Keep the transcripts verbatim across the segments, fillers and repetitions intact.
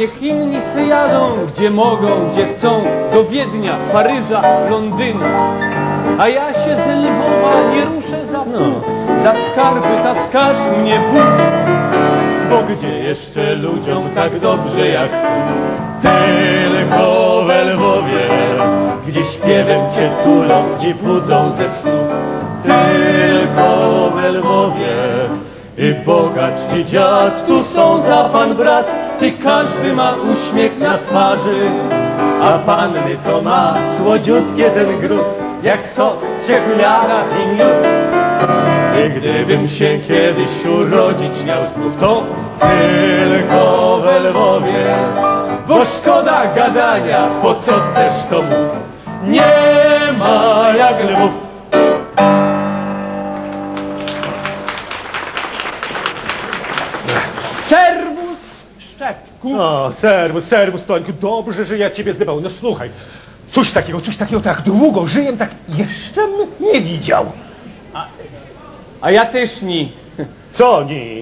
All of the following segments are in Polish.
niech inni se jadą, gdzie mogą, gdzie chcą, do Wiednia, Paryża, Londynu. A ja się z Lwowa nie ruszę za pół, za skarby taskasz mnie Bóg. Bo gdzie jeszcze ludziom tak dobrze jak tu? Tylko we Lwowie, gdzie śpiewem cię tulą i budzą ze snu. Tylko we Lwowie i bogacz i dziad tu są za pan brat i każdy ma uśmiech na twarzy, a panny to ma słodziutkie ten gród, jak sok, czekolada i miód. I gdybym się kiedyś urodzić miał znów, to tylko we Lwowie, bo szkoda gadania, po co chcesz to mów, nie ma jak Lwów. Serwus, Szczepku. O, serwus, serwus, Tońku, dobrze, że ja ciebie zdybał. No słuchaj, coś takiego, coś takiego tak długo żyję, tak jeszcze nie widział. A, a ja też nie. Co nie?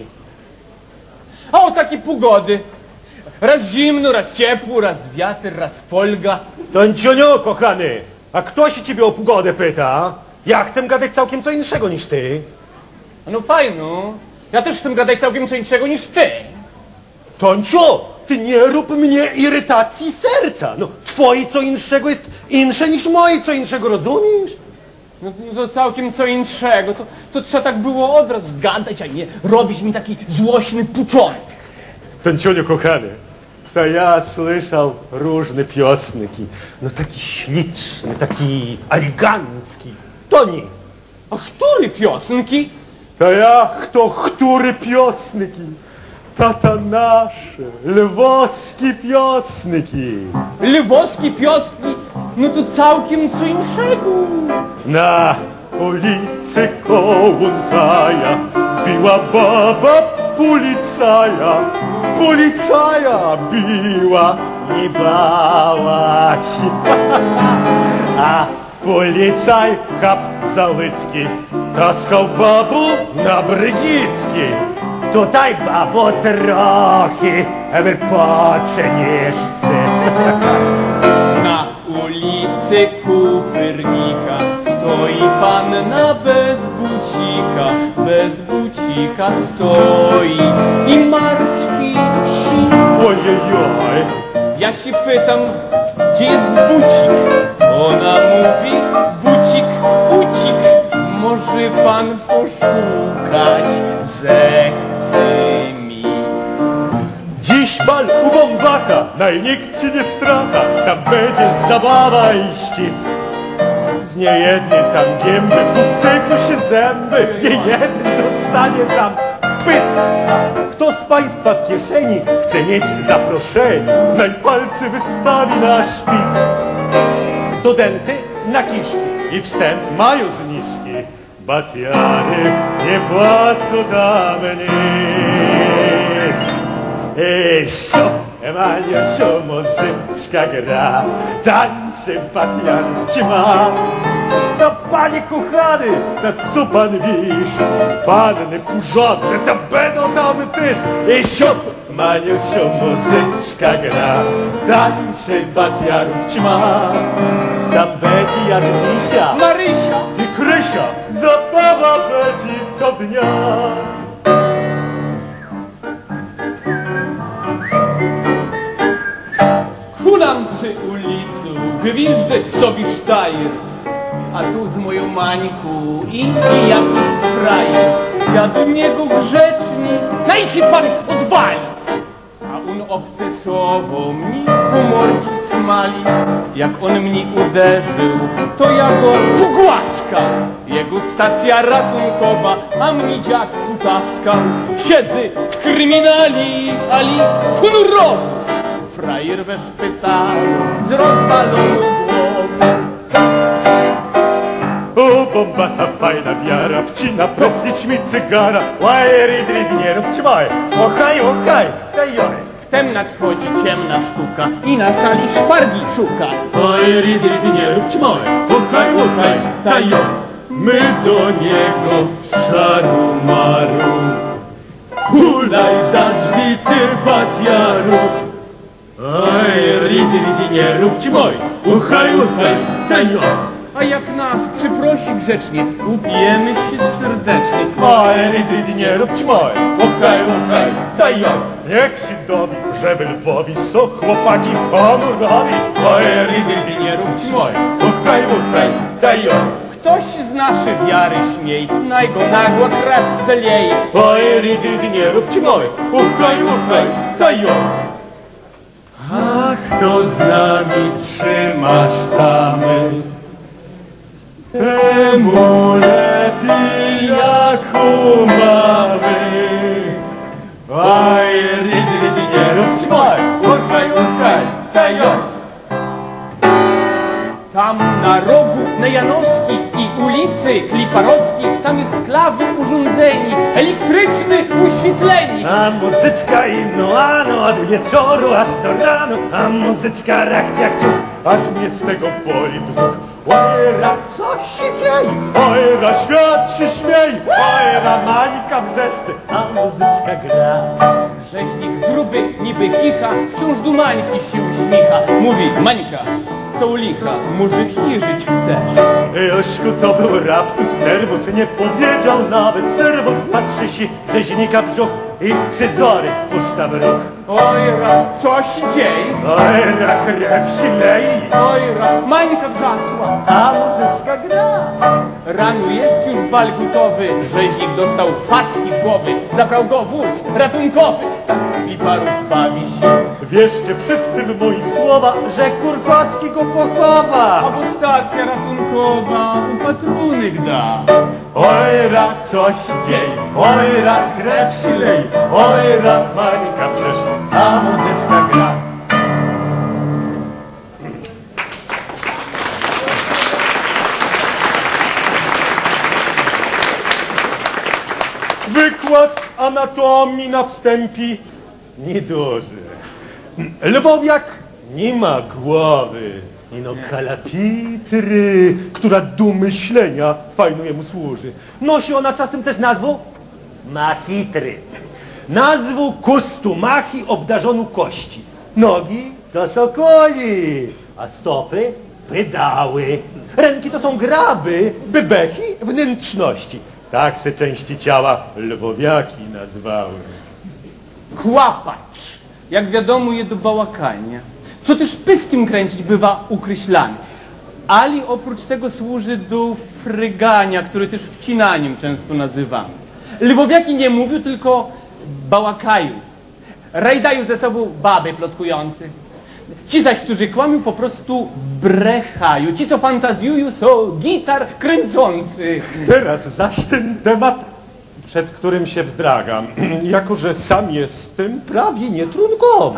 A o takie pogody. Raz zimno, raz ciepło, raz wiatr, raz folga. Tońciuniu, kochany, a kto się ciebie o pogodę pyta? Ja chcę gadać całkiem co innego niż ty. No fajno. Ja też chcę gadać całkiem co innego niż ty. Tońciu, ty nie rób mnie irytacji serca. No, twoje co innego jest insze niż moje co innego, rozumiesz? No, no to całkiem co innego. To, to trzeba tak było od razu gadać, a nie robić mi taki złośny puczorek. Tońciuniu, kochany, to ja słyszał różne piosniki. No taki śliczny, taki elegancki. To nie. A który piosenki? To ja, kto, który piosniki? Tata nasze, lwowskie piosniki. Lwowskie piosenki? No to całkiem co innego. Na ulicy Kołuntaja biła baba policaja. Policaja biła i bała się. A policaj chap za łydki taskał babu na brygitki. Tutaj, babo, trochę wypoczniesz se. Na ulicy Kupernika stoi panna bez bucika, bez bucika stoi i martwi się. Ojejoj. Ja się pytam, gdzie jest bucik? Ona mówi, bucik uciekł. Może pan poszukać zechce mi. Dziś bal u Bombaka, najnikt się nie stracha, tam będzie zabawa i ścisk. Z niejednej tam gęby posypią się zęby, niejeden dostanie tam wpysk. A kto z państwa w kieszeni chce mieć zaproszenie, naj palce wystawi na szpic. Studenty na kiszki i wstęp mają zniżki, batiary nie płacą tam nic. Ej, sio, Emaniuszu, muzyczka gra, tańczy batiarów ćma. No panie kochany, no co pan wisz? Panny porządne, to będą tam też. Ej, sio, Maniusiu, muzyczka gra, tańczy batiarów ćma. Tam będzie Jadwisia, Marysia i Krysia, zabawa będzie do dnia. hulam sy ulicą, gwiżdżę sobie sztajer, a tu z moją Mańku idzie jakiś frajer. Ja do niego grzeczny, daj się pan odwali. A on obce słowo mi po mordzie smali. Jak on mnie uderzył, to ja go pogłaskał. Jego stacja ratunkowa, a mnie dziad tu taskał. Siedzę w kryminali, ali honorowo. Frajer we szpitalu z rozwaloną głową. O, Bombaka, fajna wiara, wcina prędznić mi cygara. Łaj, rydry, nie róbcie moje, ochaj, ochaj, tajory. Wtem nadchodzi ciemna sztuka i na sali szpargi szuka. Oj, rydry, nie róbcie moje, ochaj, ochaj, tajory. My do niego szaru maru, hulaj za drzwi ty batiaru. Oj, ridi, ridi, nie róbcie moj, uchaj, uchaj, dajo. A jak nas przyprosi grzecznie, upijemy się serdecznie. Oj, ridi, ridi, nie róbcie moj, uchaj, uchaj, dajo. Niech się dowi, że w Lwowi są chłopaki honorowi. Oj, ridi, ridi, nie róbcie moj, uchaj, uchaj, dajo. Ktoś z naszej wiary śmiej, naj go nagła krew zalieje. Oj, ridi, ridi, nie róbcie moj, uchaj, uchaj, dajo. A kto z nami trzyma sztamy, temu lepiej jak u mamy. Oj, ridi, ridi, nie róbcie moj, uchaj, uchaj, dajo. Tam na rogu Nejanowski i ulicy Kliparowski, tam jest klawy urządzeni, elektryczny uświetleni. A muzyczka ino ano, od wieczoru aż do rano, a muzyczka rachciachciu, aż mnie z tego boli brzuch. Ojra, co się dzieje? Ojra, świat się śmieje, ojra, Mańka wrzeszczy, a muzyczka gra. Rzeźnik gruby, niby kicha, wciąż do Mańki się uśmicha. Mówi, Mańka, co u licha, może chirzyć chcesz? Jośku, to był raptus nervus, nie powiedział nawet serwus. Patrzy się rzeźnika brzuch i cyzory puszcza w ruch. Ojra, co się dzieje? Ojra, krew się leje, Ojra, Mańka wrzasła. a muzyczka gra. Rano jest już bal gotowy, rzeźnik dostał facki w głowy, zabrał go wóz ratunkowy, tak Kliparów bawi się. Wierzcie wszyscy w moje słowa, że Kurkowski go pochowa. Albo stacja ratunkowa upatrunek da. Ojra, coś się dzieje, ojra, krew się leje, ojra, Mańka wrzeszczy, a muzyczka gra. Wykład anatomii na wstępie nieduży. Lwowiak nie ma głowy, ino kalapitry, która do myślenia fajnie mu służy. Nosi ona czasem też nazwę makitry. Nazwą kostumachi obdarzoną kości. Nogi to sokoli, a stopy pedały. Ręki to są graby, bebechy wnętrzności. Tak se części ciała lwowiaki nazwały. Kłapacz, jak wiadomo, je do bałakania, co też pyskiem kręcić bywa ukreślany. Ali oprócz tego służy do frygania, który też wcinaniem często nazywamy. Lwowiaki nie mówią, tylko bałakają. Rajdają ze sobą baby plotkujące. Ci zaś, którzy kłamią, po prostu brechają. Ci, co fantazjują, są gitar kręcący. Teraz zaś ten temat, przed którym się wzdragam, jako że sam jestem prawie nietrunkowy.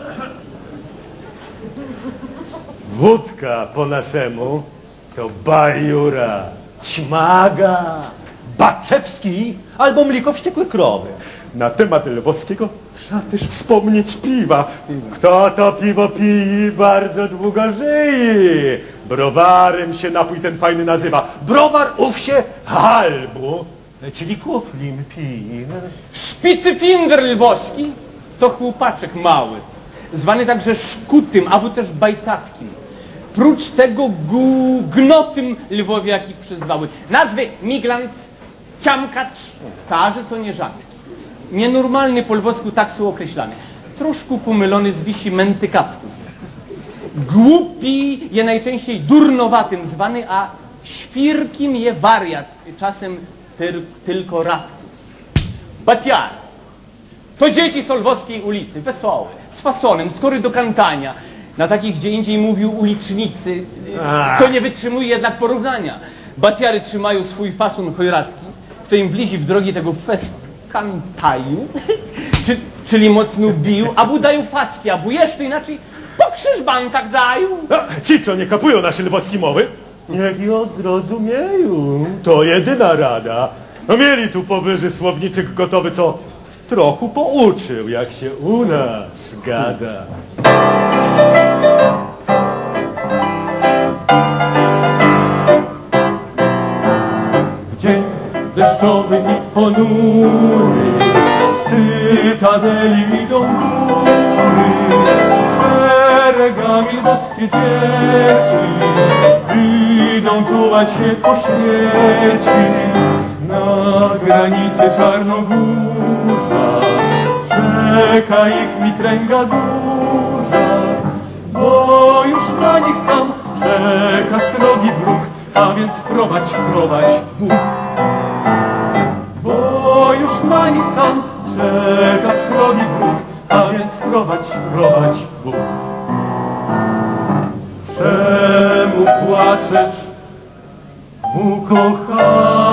Wódka po naszemu to bajura, ćmaga, baczewski albo mliko wściekłe krowy. Na temat lwowskiego trzeba też wspomnieć piwa. Kto to piwo pije, bardzo długo żyje. Browarem się napój ten fajny nazywa. Browar ów się halbu, czyli kuflim pije. Szpicyfinder lwowski to chłopaczek mały, zwany także szkutym, albo też bajcatkim. Prócz tego gu, gnotym lwowiaki przyzwały. Nazwy miglant, ciamkacz, także są nierzadkie. Nienormalny po lwowsku tak są określane. Troszkę pomylony z wisi mentykaptus. Głupi je najczęściej durnowatym zwany, a świrkim je wariat, czasem tyr, tylko raptus. Batiar. To dzieci z lwowskiej ulicy, wesołe, z fasonem, skory do kantania. Na takich gdzie indziej mówił ulicznicy, co nie wytrzymuje jednak porównania. Batiary trzymają swój fason chojracki, kto im wlizi w drogi tego fest kantają, Czy, czyli mocno bił, albo dają facki, albo jeszcze inaczej po krzyżbankach dają. A, ci, co nie kapują naszej lwowskiej mowy, niech ją zrozumieją. To jedyna rada. No mieli tu powyżej słowniczek gotowy, co trochę pouczył, jak się u nas gada. W dzień deszczowy i ponury z cytadeli idą góry. Szeregami boskie dzieci idą tułać się po świeci. Na granicy Czarnogórza czeka ich mitręga duża, bo już na nich tam czeka srogi wróg, a więc prowadź, prowadź Bóg. Bo już na nich tam czeka srogi wróg, a więc prowadź, prowadź Bóg. Czemu płaczesz, ukochana?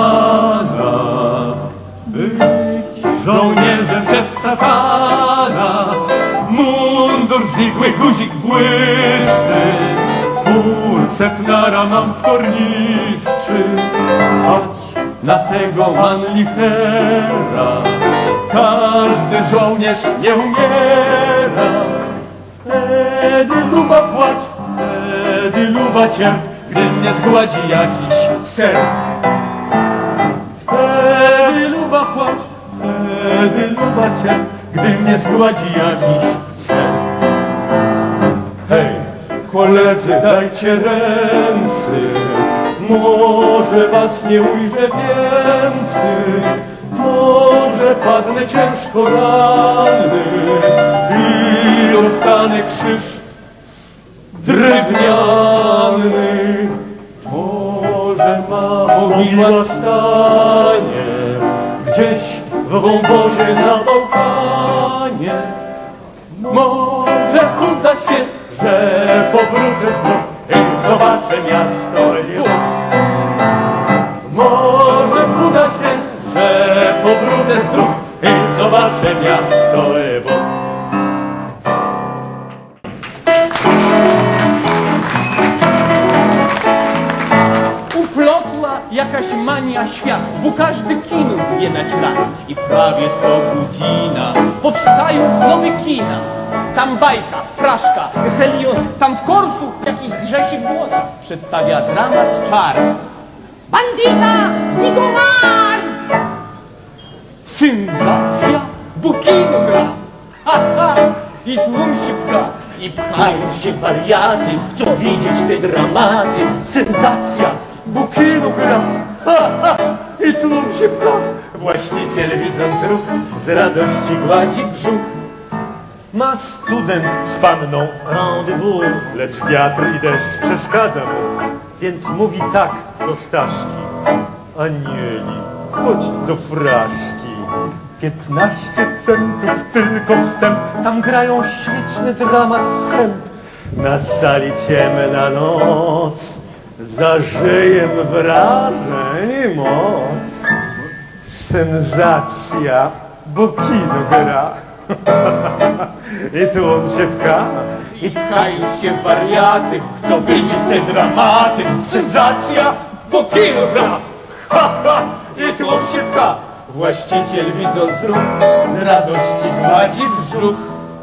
Być żołnierzem przedstacana, mundur z igły guzik błyszczy, półsetnara mam w tornistrzy. Patrz na tego manlichera, każdy żołnierz nie umiera. Wtedy luba płacz, wtedy luba cierp, gdy mnie zgładzi jakiś serp. Wtedy luba płacz, wtedy luba cierp, gdy mnie zgładzi jakiś serp. Hej, koledzy, dajcie ręce, może was nie ujrzę więcej, może padnę ciężko ranny i dostanę krzyż drewniany. Może ma mogiła stanie gdzieś w wąwozie na Bałkanie. Może uda się, że powrócę znów i zobaczę miasto Lwów. Może uda się, że powrócę zdrów i zobaczę miasto Lwów. Uplotła jakaś mania świat, bo każdy kino zwiedzać rad. I prawie co godzina powstają nowe kina. Tam bajka, fraszka, Helios, tam w Korsu jakiś drzesi głos przedstawia dramat czar. Bandita, Zigomar! Sensacja, bo kino gra. Ha, ha. I tłum się pcha, i pchają się wariaty, chcą widzieć te dramaty. Sensacja, bo kino gra. Ha, ha. I tłum się pcha. Właściciel widząc ruch z radości gładzi brzuch. Ma student z panną rendezvous, lecz wiatr i deszcz przeszkadza mu, więc mówi tak do Staszki: anieli, chodź do fraszki. Piętnaście centów tylko wstęp, tam grają śliczny dramat sęp. Na sali ciemna noc, zażyjem wrażeń i moc. Sensacja, bo kino gra. I tłum się pcha, I pchają się wariaty, chcą widzieć te dramaty. Sensacja, bo kino gra. ha, ha, i tłum się pcha. Właściciel widząc ruch z radości gładzi brzuch.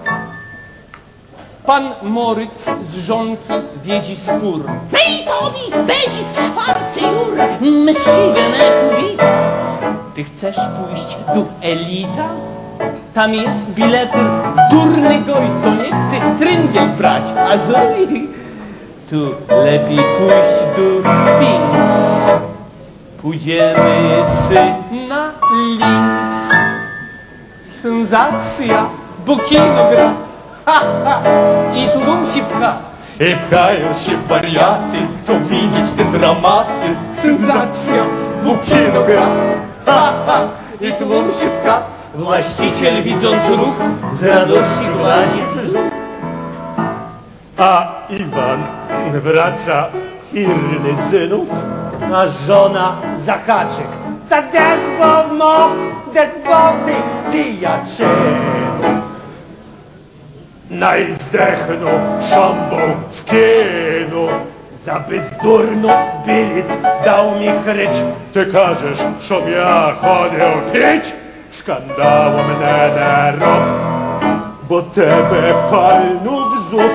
Pan Moryc z żonki wiedzi spór. Hej, Tobi, będzie czwarty jur, myśliwe na kubita. Ty chcesz pójść do Elita? Tam jest bileter durny goj, co nie chce tryngiel brać, a zoi. Tu lepiej pójść do Sfinks. Pójdziemy sy na links. Sensacja, bo kino gra. Ha, ha. I tłum się pcha. I pchają się wariaty, chcą widzieć te dramaty. Sensacja, bo kino gra. Ha, ha, i tłum się pcha. Właściciel widząc ruch z radości gładzi brzuch. A Iwan wraca irny synów, a żona za haczyk. Ta desbol mo, desbol ty pijaczynu. Najzdechnu szambą w kinu, za bezdurnu bilet dał mi chrycz. Ty każesz, szom ja chodził pić? Szkandału mnie nie rob, bo tebe palnu w zup.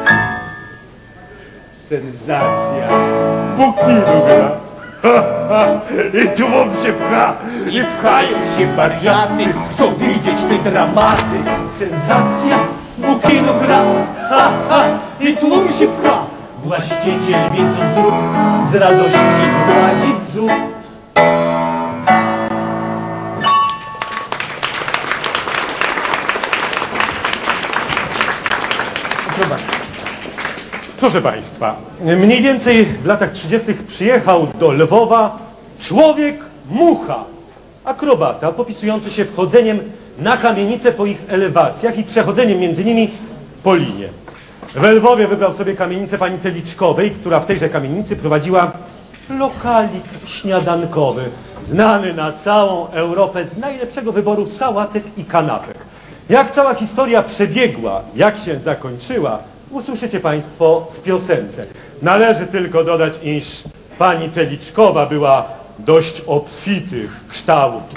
Sensacja, bo kino gra. Ha, ha, i tłum się pcha, I pchają się wariaty, chcą widzieć te dramaty. sensacja, u kinu gra, ha, ha, i tłum się pcha. Właściciel widząc ruch, z radości gładzi brzuch. Proszę Państwa, mniej więcej w latach trzydziestych przyjechał do Lwowa człowiek mucha, akrobata popisujący się wchodzeniem na kamienice po ich elewacjach i przechodzeniem między nimi po linie. W Lwowie wybrał sobie kamienicę pani Teliczkowej, która w tejże kamienicy prowadziła lokalik śniadankowy, znany na całą Europę z najlepszego wyboru sałatek i kanapek. Jak cała historia przebiegła, jak się zakończyła, usłyszycie Państwo w piosence. Należy tylko dodać, iż pani Teliczkowa była dość obfitych kształtów.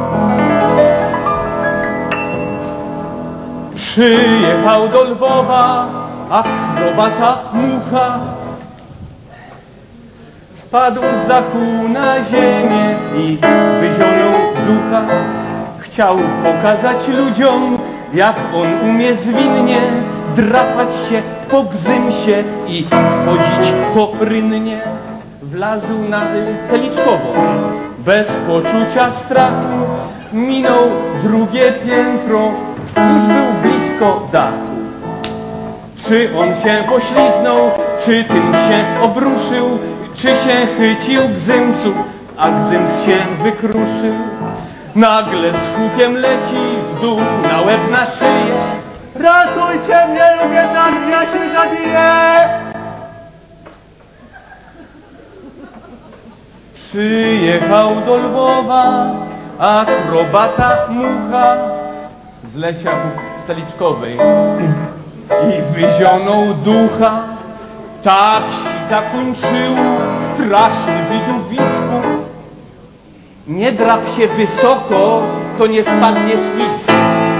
Przyjechał do Lwowa akrobata mucha. Spadł z dachu na ziemię i wyzionął ducha. Chciał pokazać ludziom, jak on umie zwinnie drapać się po gzymsie i wchodzić po rynnie. Wlazł na Teliczkową bez poczucia strachu. Minął drugie piętro, już był blisko dachu. Czy on się pośliznął, czy tym się obruszył, czy się chycił gzymsu, a gzyms się wykruszył. Nagle z hukiem leci w dół, na łeb, na szyję. Ratujcie mnie, ludzie, nasz ja się zabije! Przyjechał do Lwowa akrobata mucha. Zleciał z Teliczkowej i wyzionął ducha. Tak się zakończyło straszne widowisko. Nie drap się wysoko, to nie spadniesz nisko.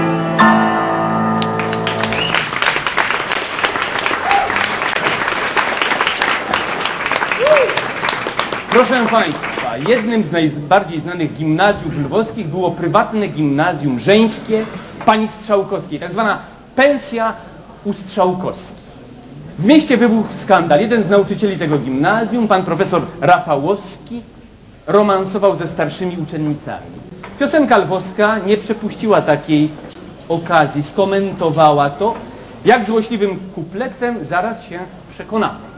Proszę Państwa, jednym z najbardziej znanych gimnazjów lwowskich było prywatne gimnazjum żeńskie pani Strzałkowskiej, tak zwana pensja u Strzałkowskiej. W mieście wybuchł skandal. Jeden z nauczycieli tego gimnazjum, pan profesor Rafałowski, romansował ze starszymi uczennicami. Piosenka lwowska nie przepuściła takiej okazji, skomentowała to, jak złośliwym kupletem zaraz się przekonamy.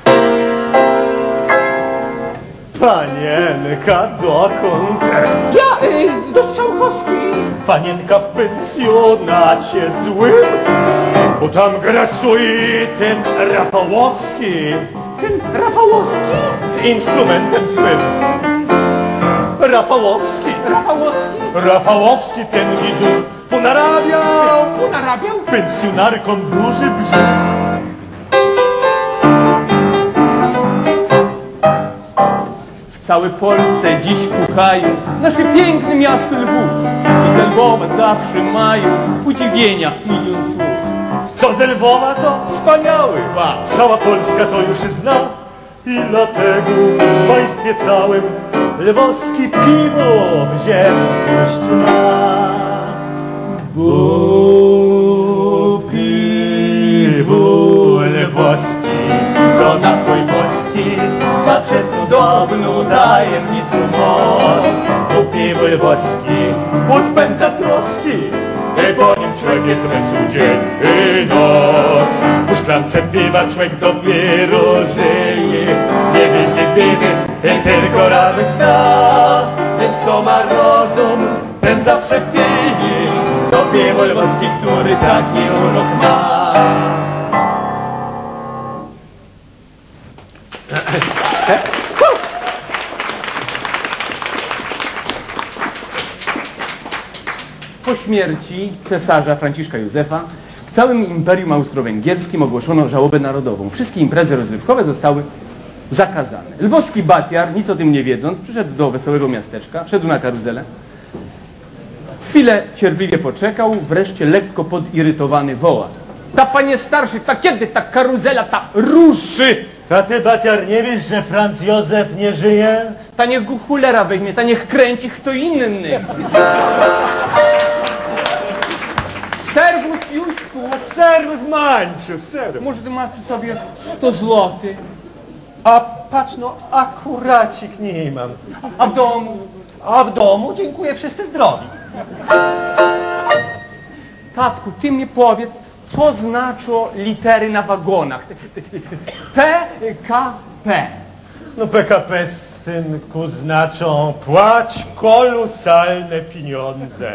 Panienka, dokąd? Ja, y, do Strzałkowskiej. Panienka w pensjonacie złym, bo tam grasuje ten Rafałowski Ten Rafałowski? z instrumentem swym. Rafałowski, Rafałowski? Rafałowski ten gizuch ponarabiał Narabiał? pensjonarkom duży brzuch. W całej Polsce dziś kuchają nasze piękne miasto Lwów. I do Lwowa zawsze mają podziwienia milion słów. Co z Lwowa to wspaniały, cała Polska to już zna i dlatego w państwie całym lwowski piwo wziętość ma. Bo piwo lwowski to napój boski, ma przecudowną tajemniczą moc. Bo piwo lwowski odpędza troski, i po nim człowiek jest wesoły dzień i noc. Po szklance piwa człowiek dopiero żyje, nie będzie biedy, i tylko radość zna. Więc kto ma rozum, ten zawsze pije to piwo lwowskie, który taki urok ma. Po śmierci cesarza Franciszka Józefa w całym Imperium Austro-Węgierskim ogłoszono żałobę narodową. Wszystkie imprezy rozrywkowe zostały zakazane. Lwowski batiar, nic o tym nie wiedząc, przyszedł do wesołego miasteczka, wszedł na karuzelę. Chwilę cierpliwie poczekał, wreszcie lekko podirytowany woła: ta panie starszy, ta kiedy ta karuzela ta ruszy? A ty, batiar, nie wiesz, że Franz Józef nie żyje? Ta niech go cholera weźmie, ta niech kręci kto inny. Serwus Juśku! serwus, Manciu, serwus. Może ty masz przy sobie sto złotych, A patrz, no akuracik nie mam. a w domu? A w domu, dziękuję, wszyscy zdrowi. Tatku, ty mi powiedz, co znaczą litery na wagonach? P, K, P. No P K P, synku, znaczą płać kolosalne pieniądze.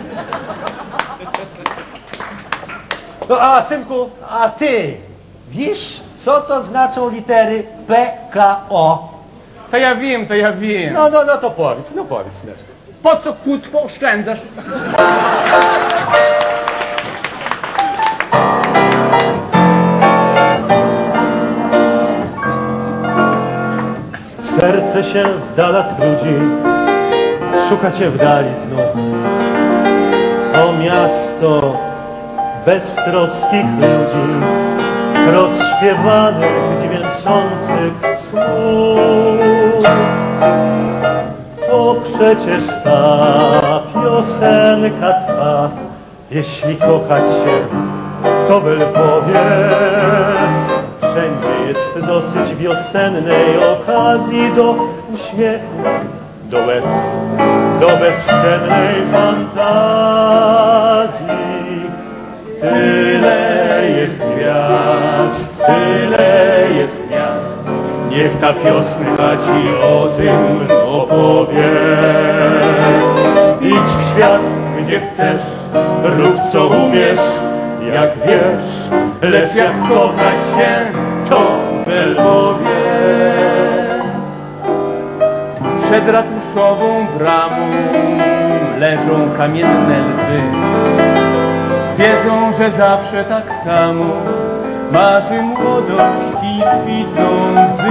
No a synku, a ty wiesz, co to znaczą litery P K O? To ja wiem, to ja wiem. No, no, no to powiedz, no powiedz, syneczku. Po co kutwo oszczędzasz? Serce się z dala trudzi, szuka cię w dali znów. To miasto beztroskich ludzi, rozśpiewanych, dźwięczących słów. O przecież ta piosenka twa, jeśli kochać się, to we Lwowie. Wszędzie jest dosyć wiosennej okazji do uśmiechu, do łez, do bezsennej fantazji. Tyle jest gwiazd, tyle jest miast, niech ta piosenka ci o tym opowie. Idź w świat, gdzie chcesz, rób co umiesz, jak wiesz, lecz jak kochać się, to we Lwowie. Przed ratuszową bramą leżą kamienne lwy. Wiedzą, że zawsze tak samo marzy młodość i kwitną łzy.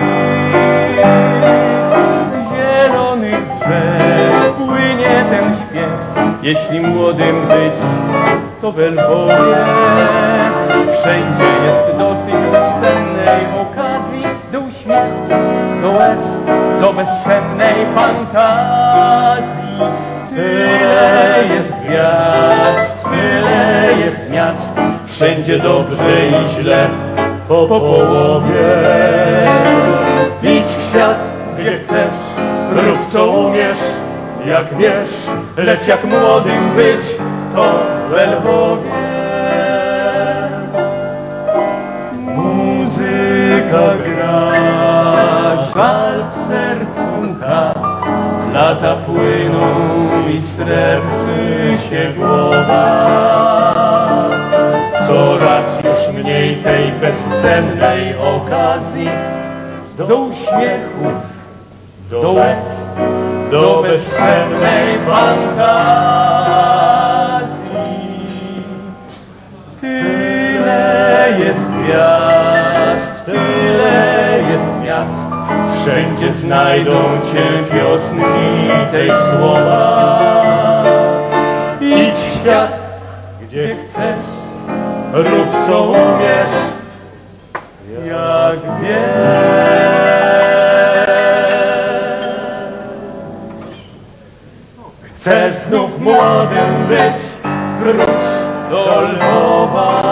Z zielonych drzew płynie ten śpiew, jeśli młodym być, to we Lwowie. Wszędzie jest dosyć bezsennej okazji do uśmiechu, do łez, do bezsennej fantazji. Tyle jest gwiazd, tyle jest miast, wszędzie dobrze i źle po połowie. Idź w świat, gdzie chcesz, rób co umiesz, jak wiesz, lecz jak młodym być, to we Lwowie. Muzyka gra, żal w sercu mcha, lata płyną i srebrzy się głowa. Coraz już mniej tej bezcennej okazji do uśmiechów, do łez, do bezsennej fantazji. Tyle jest gwiazd, tyle jest miast, wszędzie znajdą cię piosenki tej słowa. Idź w świat, gdzie chcesz, rób co umiesz, jak wiesz. Chcesz znów młodym być, wróć do Lwowa.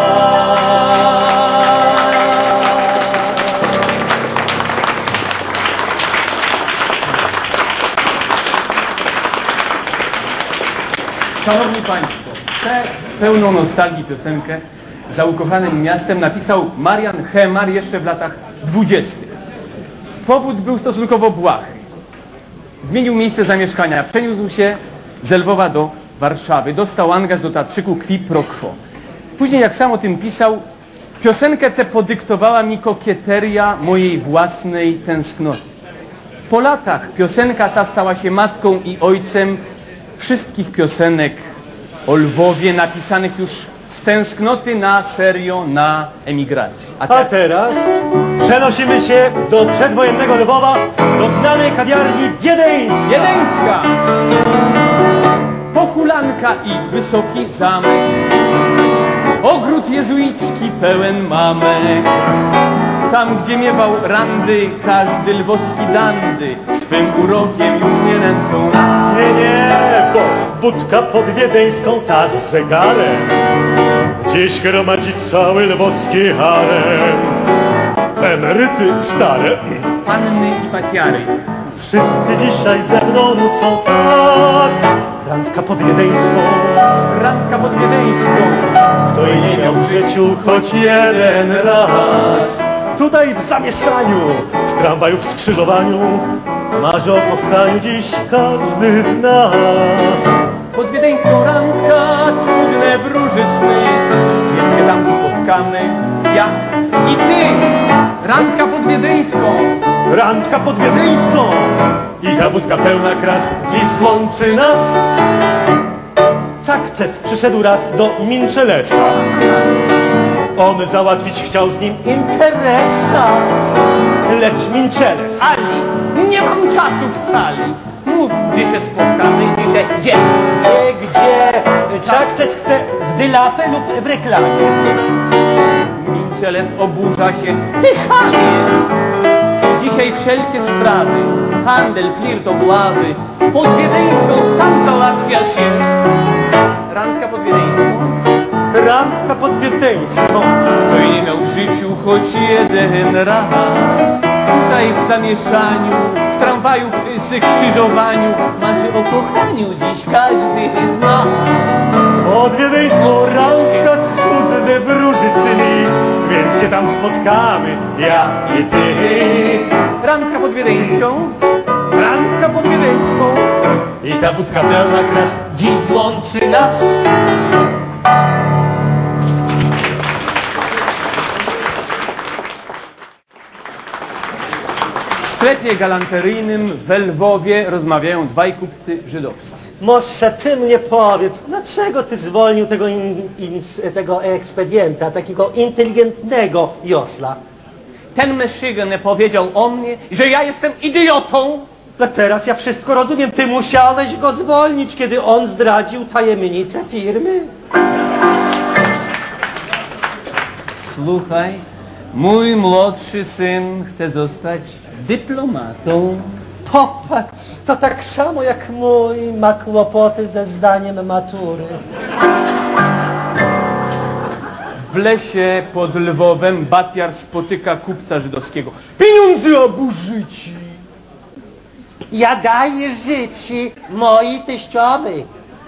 Szanowni Państwo, tę pełną nostalgii piosenkę za ukochanym miastem napisał Marian Hemar jeszcze w latach dwudziestych. Powód był stosunkowo błahy. Zmienił miejsce zamieszkania, przeniósł się z Lwowa do Warszawy. Dostał angaż do teatrzyku Qui pro quo. Później, jak sam o tym pisał, piosenkę tę podyktowała mi kokieteria mojej własnej tęsknoty. Po latach piosenka ta stała się matką i ojcem wszystkich piosenek o Lwowie napisanych już z tęsknoty na serio, na emigracji. A, A teraz przenosimy się do przedwojennego Lwowa, do znanej kawiarni Wiedeńska. Wiedeńska! Pochulanka i wysoki zamek, ogród jezuicki pełen mamek. Tam, gdzie miewał randy, każdy lwowski dandy swym urokiem już nie nęcą nas. Nie, nie, bo budka pod Wiedeńską ta z zegarem Dziś gromadzi cały lwowski harem. Emeryty stare, Panny i patiary. wszyscy dzisiaj ze mną nucą tak. Randka pod Wiedeńską, Randka pod Wiedeńską. kto jej nie miał w życiu choć jeden raz. Tutaj w zamieszaniu, w tramwaju, w skrzyżowaniu, marzy o kochaniu dziś każdy z nas. Pod Wiedeńską randka, cudne wróży sny, więc się tam spotkamy, ja i ty. Randka pod Wiedeńską. Randka pod Wiedeńską i ta budka pełna kras dziś łączy nas. Czakczes przyszedł raz do Minczelesa. On załatwić chciał z nim interesa, lecz Minczeles Ali, nie mam czasu wcale. Mów, gdzie się spotkamy, dzisiaj gdzie? Gdzie, gdzie? Czakczes chce w dylapę lub w reklamie. Minczeles oburza się. Ty chamie! Dzisiaj wszelkie sprawy, handel, flirt, obławy, pod Wiedeńską tam załatwia się. Randka pod Wiedeńską. Randka pod Wiedeńską. Kto jej nie miał w życiu choć jeden raz. Tutaj w zamieszaniu, w tramwaju, w skrzyżowaniu, marzy o kochaniu dziś każdy z nas. Pod Wiedeńską randka cudne wróży syni, więc się tam spotkamy, ja i ty. Randka pod Wiedeńską. Randka pod Wiedeńską i ta budka pełna kras dziś złączy nas. W sklepie galanteryjnym w Lwowie rozmawiają dwaj kupcy żydowscy. Może ty mnie powiedz, dlaczego ty zwolnił tego, in, in, tego ekspedienta, takiego inteligentnego Josla? Ten mężczyzna powiedział o mnie, że ja jestem idiotą. A teraz ja wszystko rozumiem. Ty musiałeś go zwolnić, kiedy on zdradził tajemnicę firmy. Słuchaj, mój młodszy syn chce zostać dyplomatą. Popatrz, to tak samo jak mój ma kłopoty ze zdaniem matury. W lesie pod Lwowem Batiar spotyka kupca żydowskiego. Pieniądze oburzyci. Ja daję życie mojej teściowej.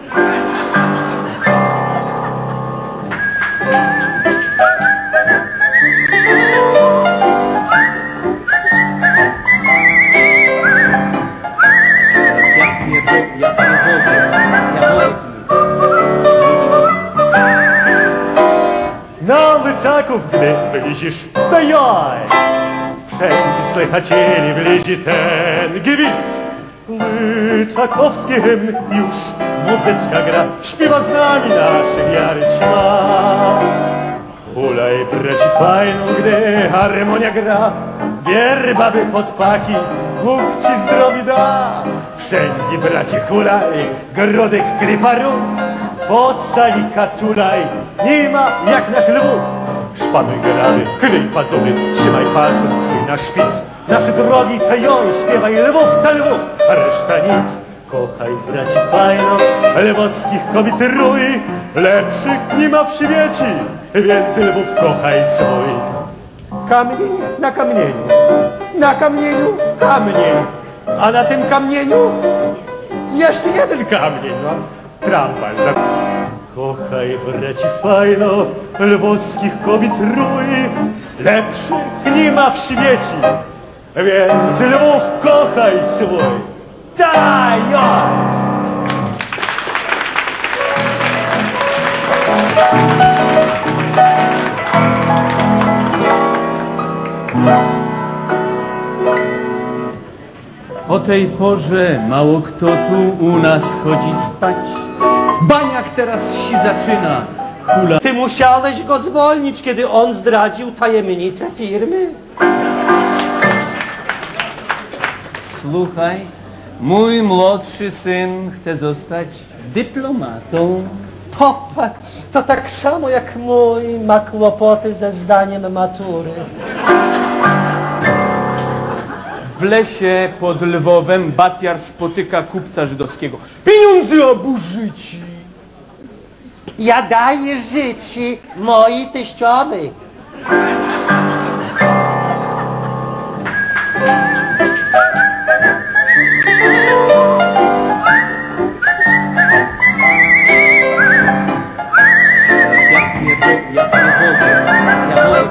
Ja nie mogę, ja nie mogę, ja mogę. Na Łyczaków, gdy wylizisz, to jaj! Wszędzie słychać cieni wlezie ten gwizd. Łyczakowskim już muzyczka gra, śpiewa z nami nasze wiary ćma. Hulaj, braci, fajną, gdy harmonia gra, bier baby pod paki, Bóg ci zdrowi da. Wszędzie, braci, hulaj, grodek kliparu, po sali katulaj, nie ma jak nasz Lwów. Szpanuj graby, kryj pazury, trzymaj fason swój na szpic. Nasze drogi kajoń, śpiewaj Lwów ta Lwów, a reszta nic. Kochaj, braci, fajno, lwowskich kobiet rój, lepszych nie ma w świecie, więc Lwów kochaj swój. Kamień na kamieniu, na kamieniu kamień, a na tym kamieniu jeszcze jeden kamień. No. Tramwaj za... Kochaj, braci, fajno, lwowskich kobiet rój, lepszych nie ma w świecie, więc Lwów kochaj swój. Daj, oj! O tej porze mało kto tu u nas chodzi spać. Baniak teraz się zaczyna. Hula. Ty musiałeś go zwolnić, kiedy on zdradził tajemnicę firmy. Słuchaj, mój młodszy syn chce zostać dyplomatą. Popatrz, to tak samo jak mój ma kłopoty ze zdaniem matury. W lesie pod Lwowem Batiar spotyka kupca żydowskiego. Pieniądze oburzyci. Ja daję życie mojej teściowej. Jak nie do, jak nie wodę, ja wodę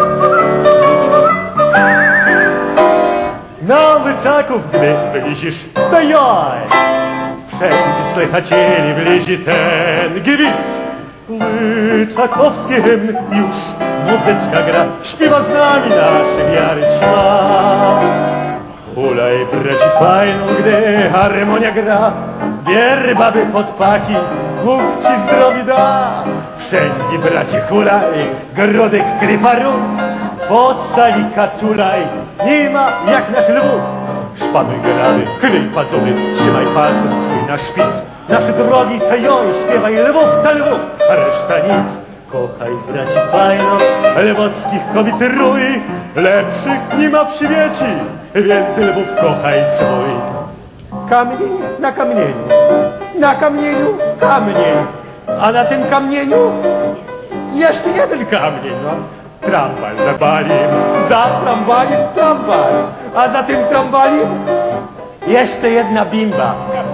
Na Łyczaków, gdy wylizisz, to jaj! Wszędzie słychacili wlezie ten gwizd. Łyczakowski hymn już muzyczka gra, śpiewa z nami nasze wiary ćma. Hulaj, braci, fajną, gdy harmonia gra, bierz baby pod pachy, Bóg ci zdrowi da. Wszędzie, braci, hulaj, grodek kryparu, po sali katulaj, nie ma jak nasz Lwów. Szpanuj grany, kryj pazury, trzymaj pasem swój na szpic. Nasze drogi tajoj, śpiewaj Lwów ta Lwów, a reszta nic. Kochaj, braci, fajno, lwowskich kobiet rój, lepszych nie ma w świecie, więc Lwów kochaj swój. Kamień na kamieniu, na kamieniu kamień, a na tym kamieniu jeszcze jeden kamień, no. Trambal za balim, za trambaliem trambal, a za tym trambaliem jeszcze jedna bimba.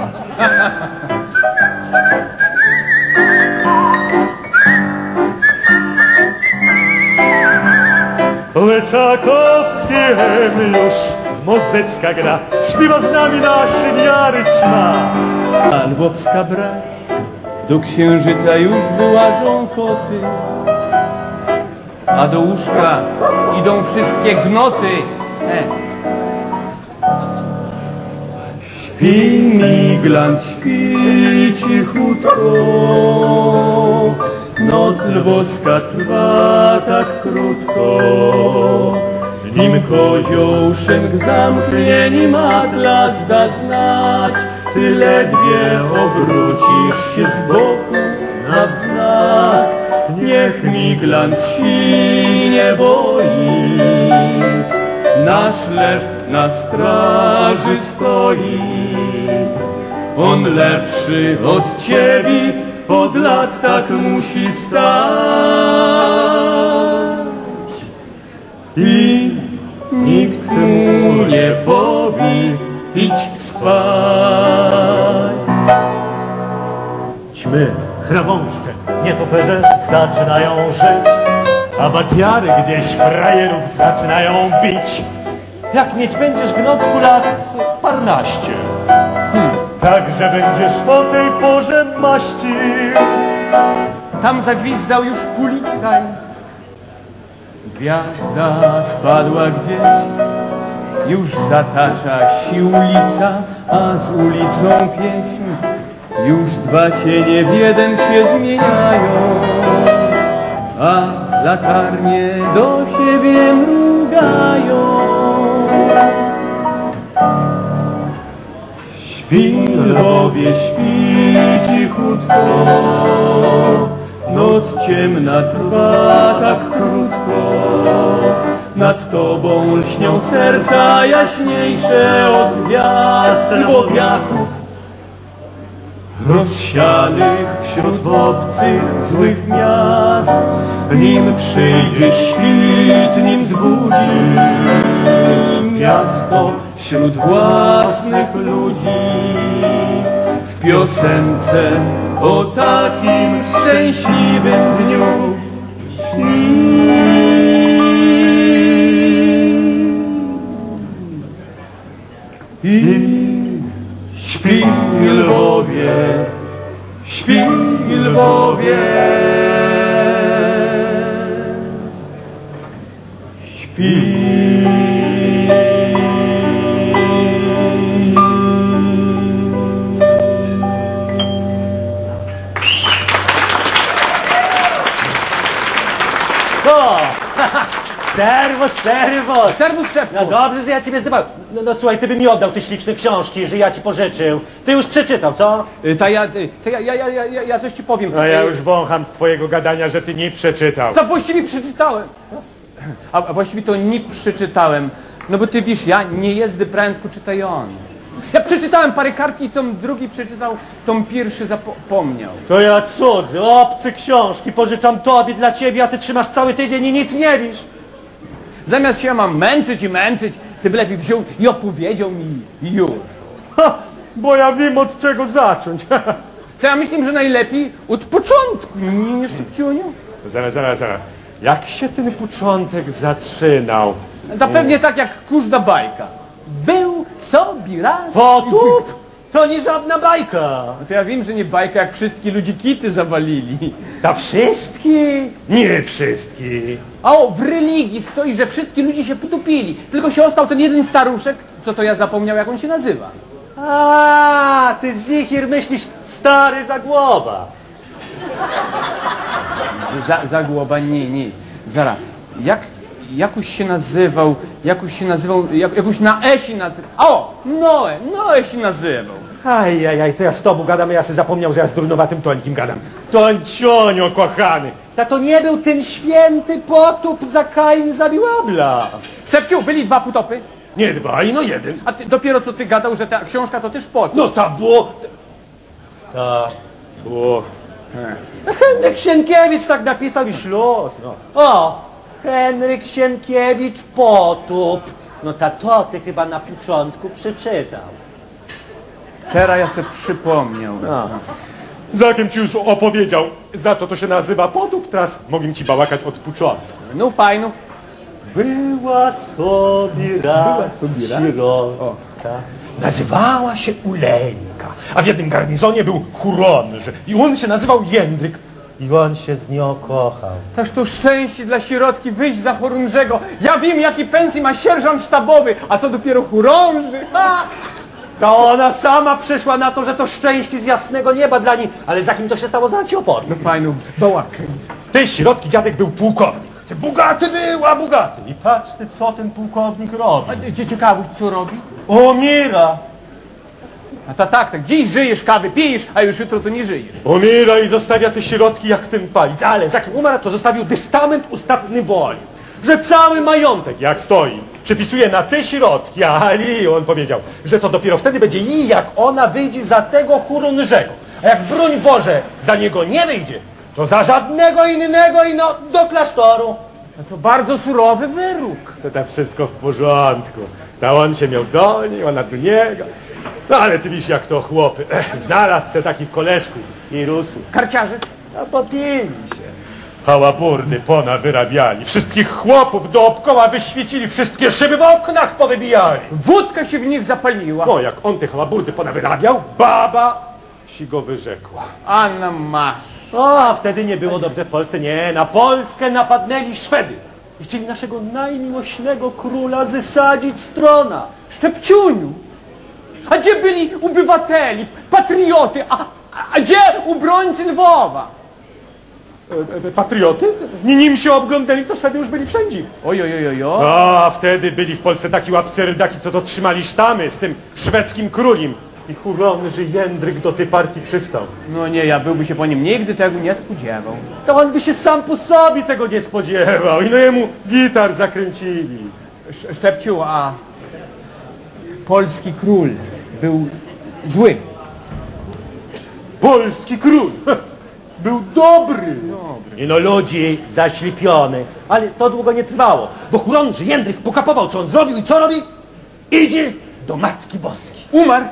Łyczakowski hymn już muzyczka gra, śpiewa z nami nasze wiary ćma. A lwowska brać, do księżyca już wyłażą koty, a do łóżka idą wszystkie gnoty. E. Śpi miglant, śpi cichutko, noc lwowska trwa tak krótko. Nim kozioł szynk zamknie, nim atlas da znać, ty ledwie obrócisz się z boku na wznak. Niech miglant się nie boi, nasz lew na straży stoi. On lepszy od ciebie, od lat tak musi stać. I nikt mu nie powie, idź spać. Ćmy, chrabąszcze, nietoperze zaczynają żyć, a batiary gdzieś frajerów zaczynają bić. Jak mieć będziesz, gnotku, lat parnaście, hmm. tak, że będziesz o tej porze maścił. Tam zagwizdał już policaj. Gwiazda spadła gdzieś, już zatacza się ulica, a z ulicą pieśń. Już dwa cienie w jeden się zmieniają, a latarnie do siebie mrugają. Śpi, Lwowie, śpi cichutko, noc ciemna trwa tak krótko. Nad tobą lśnią serca jaśniejsze od gwiazd lwowiaków, rozsianych wśród obcych, złych miast. Nim przyjdzie świt, nim zbudzi miasto wśród własnych ludzi. W piosence o takim szczęśliwym dniu śni. I śpi, Lwowie, śpi, Lwowie, śpi. O! Serwus, serwus! Serwus, szefku! No dobrze, że ja ciebie zdymałem. No, no słuchaj, ty by mi oddał te śliczne książki, że ja ci pożyczył. Ty już przeczytał, co? Y, Ta ja, y, ta ja, ja, ja, ja, ja coś ci powiem. A ja Y, już wącham z twojego gadania, że ty nie przeczytał. To właściwie przeczytałem. A, a właściwie to nie przeczytałem. No bo ty wiesz, ja nie jezdy prędko czytając. Ja przeczytałem parę kartki, co drugi przeczytał, tą pierwszy zapomniał. To ja cudzy, obcy książki pożyczam tobie dla ciebie, a ty trzymasz cały tydzień i nic nie wiesz. Zamiast się mam męczyć i męczyć, ty by lepiej wziął i opowiedział mi i już. Ha, bo ja wiem od czego zacząć. To ja myślę, że najlepiej od początku, nie Sztepciuniu? Zaraz, zaraz, zaraz. Jak się ten początek zaczynał? To pewnie tak jak każda bajka. Był sobie raz... Potop? To nie żadna bajka. No to ja wiem, że nie bajka, jak wszystkie ludzie kity zawalili. Ta wszystkie? Nie wszystkich. A o, w religii stoi, że wszystkie ludzie się potopili. Tylko się ostał ten jeden staruszek, co to ja zapomniał, jak on się nazywa. A, ty Zichir myślisz stary Zagłoba. Z, za, Zagłoba, nie, nie. Zara, jak, jakoś się nazywał, jakoś się nazywał, jak, jakoś na E się nazywał. O, Noe, Noe się nazywał. Ajajaj, to ja z tobą gadam, a ja sobie zapomniał, że ja z durnowatym Tońkim gadam. Tońcionio, kochany. Ta to nie był ten święty potop, za Kain zabił Abla. Szepciu, byli dwa potopy, Nie dwa, no jeden. a ty, dopiero co ty gadał, że ta książka to też potop. No ta było... Ta było... Henryk Sienkiewicz tak napisał i szlos. No. O, Henryk Sienkiewicz potop. No ta to ty chyba na początku przeczytał. Teraz ja sobie przypomniał. Za kim ci już opowiedział, za co to się nazywa potop, teraz mogę ci bałakać od początku. No fajno. Była sobie raz sobie raz? sirotka. Nazywała się Uleńka, a w jednym garnizonie był chorąży i on się nazywał Jędryk. I on się z nią kochał. Toż to szczęście dla sierotki wyjść za chorążego. Ja wiem, jaki pensji ma sierżant sztabowy, a co dopiero chorąży. Ha! To ona sama przyszła na to, że to szczęście z jasnego nieba dla niej. Ale za kim to się stało, zaraz ci opowiem. No fajno, bałakę. Tej środki dziadek był pułkownik. Ty bogaty był, a bogaty. I patrz ty, co ten pułkownik robi. A cie- ciekawe, co robi? Umiera. A ta tak, tak, dziś żyjesz, kawy pijesz, a już jutro to nie żyjesz. Umiera i zostawia te środki jak ten palic. Ale za kim umarł, to zostawił testament ustawny woli. Że cały majątek, jak stoi, przepisuje na te środki, ale on powiedział, że to dopiero wtedy będzie i jak Ona wyjdzie za tego chorążego. A jak broń Boże za niego nie wyjdzie, to za żadnego innego i no do klasztoru. No to bardzo surowy wyrok. to tam wszystko w porządku. Ta on się miał do niej, ona tu niego. No ale ty wiesz jak to chłopy. Ech, znalazł se takich koleżków i rusów. Karciarze? A popili się. Hałaburny pona wyrabiali. Wszystkich chłopów dookoła wyświecili. Wszystkie szyby w oknach powybijali. Wódka się w nich zapaliła. No jak on te hałaburdy pona wyrabiał, baba si go wyrzekła. Anna masz. O, a wtedy nie było dobrze w Polsce. Nie, na Polskę napadnęli Szwedy. I chcieli naszego najmiłośnego króla zesadzić z trona. Sztepciuniu. A gdzie byli obywateli, patrioty, a, a, a gdzie obrońcy Lwowa? E, e, patrioty? Nim się oglądali, to Szwedy już byli wszędzie. Oj, oj, oj, oj, oj. A wtedy byli w Polsce taki łapserdaki, co dotrzymali sztamy z tym szwedzkim królem. I chorąży Jędryk do tej partii przystał. No nie, ja byłby się po nim nigdy tego nie spodziewał. To on by się sam po sobie tego nie spodziewał. Spodziewał i no jemu gitar zakręcili. Sz- Sztepciu, a polski król był zły. Polski król był dobry. I no ludzi zaślepiony. Ale to długo nie trwało, bo chorąży Jędryk pokapował, co on zrobił i co robi? Idzie do Matki Boskiej. Umarł.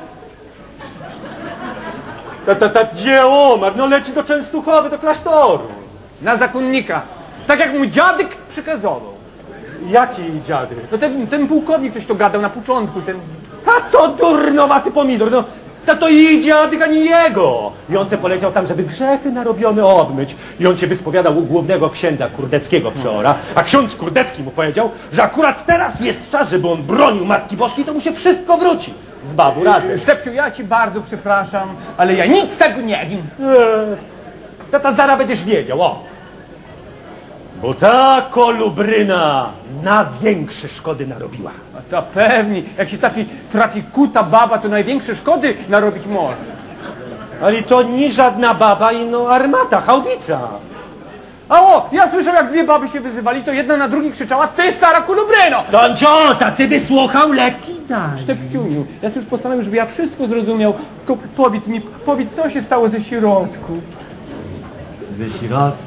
Ta, ta, ta, gdzie umarł? No leci do Częstochowy, do klasztoru. Na zakonnika. Tak jak mu dziadek przekazował. Jaki dziady? No ten, ten pułkownik coś to gadał na początku, ten... Ta to durnowaty pomidor, no. Ta to i dziadek, ani jego. I on se poleciał tam, żeby grzechy narobione obmyć. I on się wyspowiadał u głównego księdza kurdeckiego przeora. A ksiądz Kurdecki mu powiedział, że akurat teraz jest czas, żeby on bronił Matki Boskiej, to mu się wszystko wróci. Z babu razem. Sztepciu, ja ci bardzo przepraszam, ale ja nic z tego nie wiem. Eee, ta, ta zara będziesz wiedział, o. Bo ta kolubryna na większe szkody narobiła. A to pewnie, jak się trafi, trafi kuta baba, to największe szkody narobić może. Ale to nie żadna baba i no armata, chałbica. A o, ja słyszał, jak dwie baby się wyzywali, to jedna na drugiej krzyczała: ty, stara kulubryno! Don Ciota, ty by słuchał leki daj. Sztepciuniu, ja sobie już postanowił, żeby ja wszystko zrozumiał, tylko powiedz mi, powiedz, co się stało ze środku. Ze środka.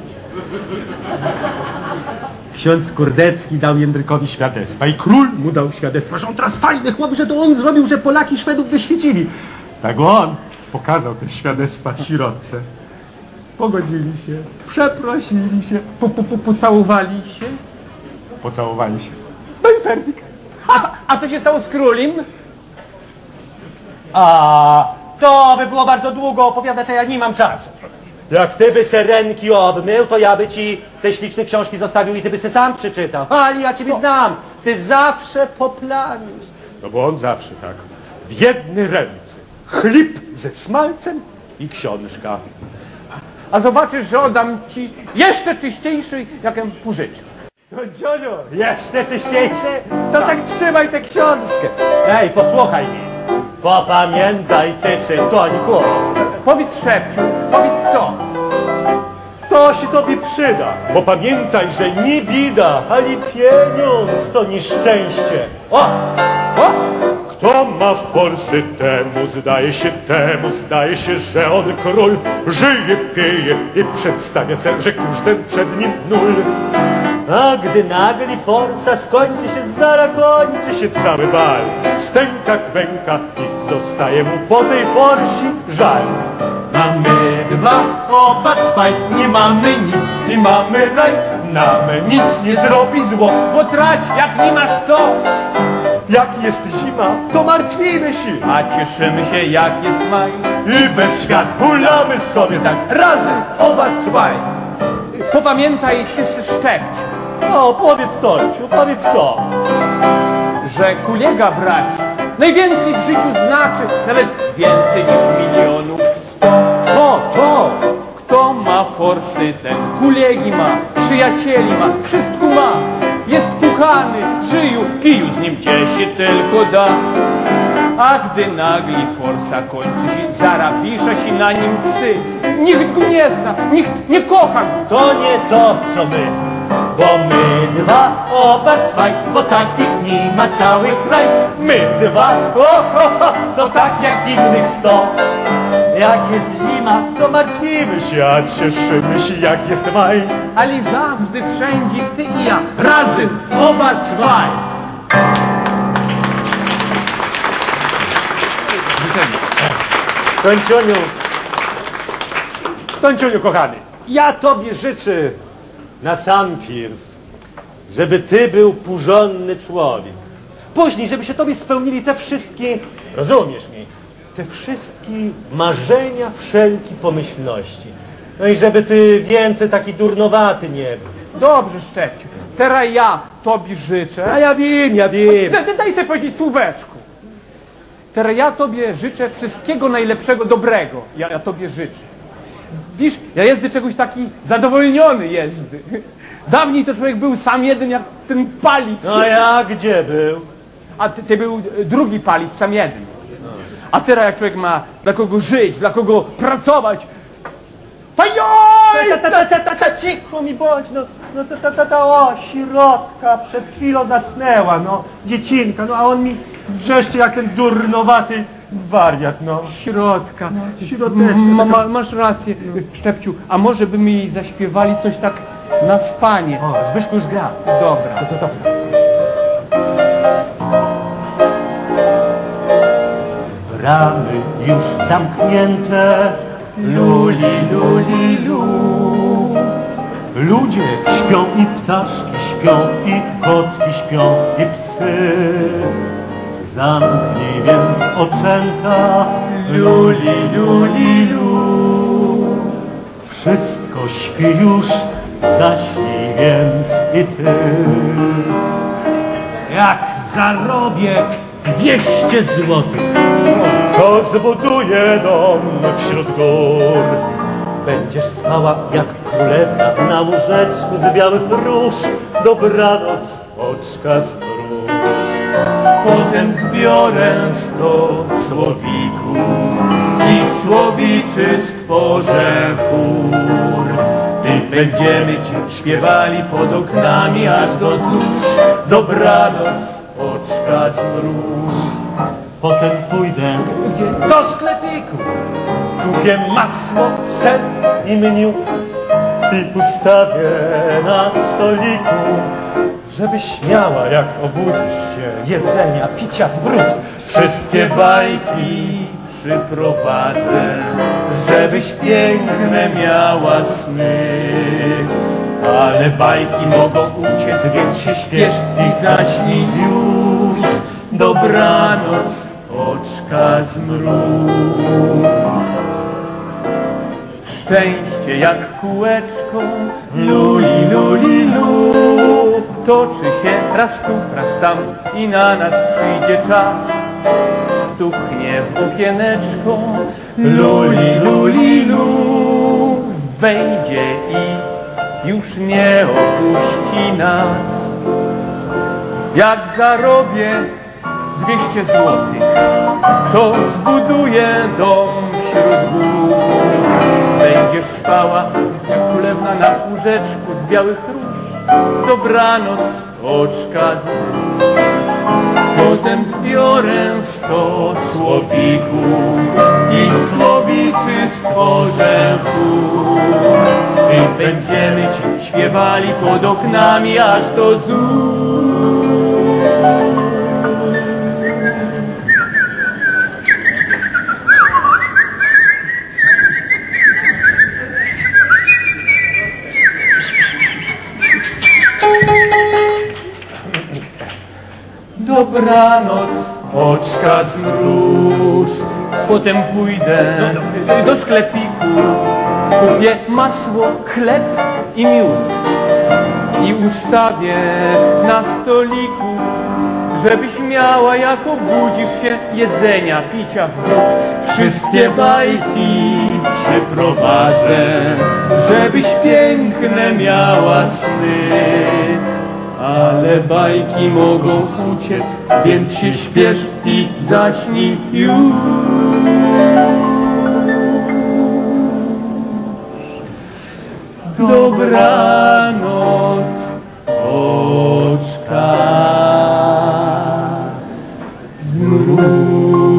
Ksiądz Kurdecki dał Jędrykowi świadectwa i król mu dał świadectwa, że on teraz fajny chłop, że to on zrobił, że Polaki Szwedów wyświecili. Tak on pokazał te świadectwa sirotce. Pogodzili się, przeprosili się, Po, po, po, pocałowali się? pocałowali się. No i werdykt. A, a co się stało z królem? A to by było bardzo długo opowiadać, a ja nie mam czasu. Jak ty by se ręki obmył, to ja by ci te śliczne książki zostawił i ty by se sam przeczytał. Ale ja ciebie znam, ty zawsze poplamisz. No bo on zawsze tak, w jednej ręce chlip ze smalcem i książka. A zobaczysz, że oddam ci jeszcze czyściejszy, jakem pożyczył. To Dzioniu, jeszcze czyściejsze? To tak trzymaj tę książkę. Ej, posłuchaj mnie. Popamiętaj ty, Tońku. Powiedz, Szepciu, powiedz co? To się tobie przyda, bo pamiętaj, że nie bida, ale pieniądz to nieszczęście. O! O! Kto ma forsy, temu zdaje się, temu zdaje się, że on król. Żyje, pieje i przedstawia se, że kurz ten przed nim nul. A gdy nagli forsa skończy się, zara kończy się Cały bal stęka, kwęka i zostaje mu po tej forsi żal. Mamy dwa, obacwaj, nie mamy nic i mamy raj. Nam nic nie zrobi zło. Bo trać, jak nie masz co, Jak jest zima, to martwimy się. a cieszymy się, jak jest maj. I bez świat hulamy sobie tak Razem, obacwaj. Popamiętaj, ty, Szczepciu, No, powiedz Tońciu, powiedz to. że kulega brać najwięcej w życiu znaczy, nawet więcej niż milionów sto. To, to. Kto ma forsy, ten kulegi ma, przyjacieli ma, wszystko ma. Jest kuchany, żyju, kiju z nim gdzie się tylko da. A gdy nagli forsa kończy się, zara wisza się na nim psy. Nikt go nie zna, nikt nie kocha go. To nie to, co my. Bo my dwa, obacwaj, bo takich nie ma cały kraj. My dwa, o, ho, ho, to tak jak innych sto. Jak jest zima, to martwimy się. się, a cieszymy się jak jest maj. Ale zawsze, wszędzie, ty i ja, razem, Obacwaj. Tońciuniu, Tońciuniu kochany, ja tobie życzę na sam pierw, żeby ty był porządny człowiek. Później, żeby się tobie spełnili te wszystkie, rozumiesz mnie, te wszystkie marzenia, wszelkie pomyślności. No i żeby ty więcej taki durnowaty nie był. dobrze, Szczepciu. Teraz ja tobie życzę. A ja wiem, ja wiem. Daj, daj sobie powiedzieć słóweczku. Teraz ja tobie życzę wszystkiego najlepszego, dobrego. Ja, ja tobie życzę. Wiesz, ja jezdy czegoś taki zadowolniony jezdy. Dawniej to człowiek był sam jeden jak ten palic. No ja gdzie był? A ty, ty był drugi palic, sam jeden. A teraz jak człowiek ma dla kogo żyć, dla kogo pracować. Pajoj! Ta, ta, ta, ta, ta, cicho mi bądź, no, no ta, ta, ta, ta, o, sirotka przed chwilą zasnęła, no, dziecinka, no, a on mi wrzeszczy jak ten durnowaty wariat, no. Środka. Środeczka. Ma, ma, masz rację, Szczepciu. A może by mi zaśpiewali coś tak na spanie? O, Zbyszku już gra. Dobra. To, to, to. Bramy już zamknięte, luli, luli, lu. Ludzie śpią i ptaszki śpią, i kotki śpią, i psy. Zamknij więc oczęta, luli, luli, lu. Wszystko śpi już, zaśnij więc i ty. Jak zarobię dwieście złotych, To zbuduje dom wśród gór. będziesz spała jak królewna na łóżeczku z białych róż. Dobranoc, oczka stróż. Potem zbiorę sto słowików i słowiczy stworzę chór. Ty I będziemy ci śpiewali pod oknami aż do zusz. Dobranoc, oczka zmruż. Potem pójdę do sklepiku, kupię masło, ser i mniu i ustawię na stoliku, żebyś miała, jak obudzisz się, jedzenia, picia w bród. Wszystkie bajki przyprowadzę, żebyś piękne miała sny. Ale bajki mogą uciec, więc się śpiesz i zaśnij już. Dobranoc, oczka zmruż. Szczęście jak kółeczko, luli, luli, lu. Toczy się raz tu, raz tam i na nas przyjdzie czas. Stuknie w okieneczko, luli, luli, lu. Wejdzie i już nie opuści nas. Jak zarobię dwieście złotych, to zbuduję dom wśród gór. Będziesz spała jak królewna na łóżeczku z białych róż. Dobranoc, oczka zmruż. Potem zbiorę sto słowików i słowiczy stworzę chór. I będziemy ci śpiewali pod oknami aż do zusz. Dobranoc, oczka zmruż. Potem pójdę do sklepiku, kupię masło, chleb i miód i ustawię na stoliku, żebyś miała, jak obudzisz się, jedzenia, picia w bród. Wszystkie bajki przyprowadzę, żebyś piękne miała sny. Ale bajki mogą uciec, więc się śpiesz i zaśnij już. Dobranoc, oczka zmruż.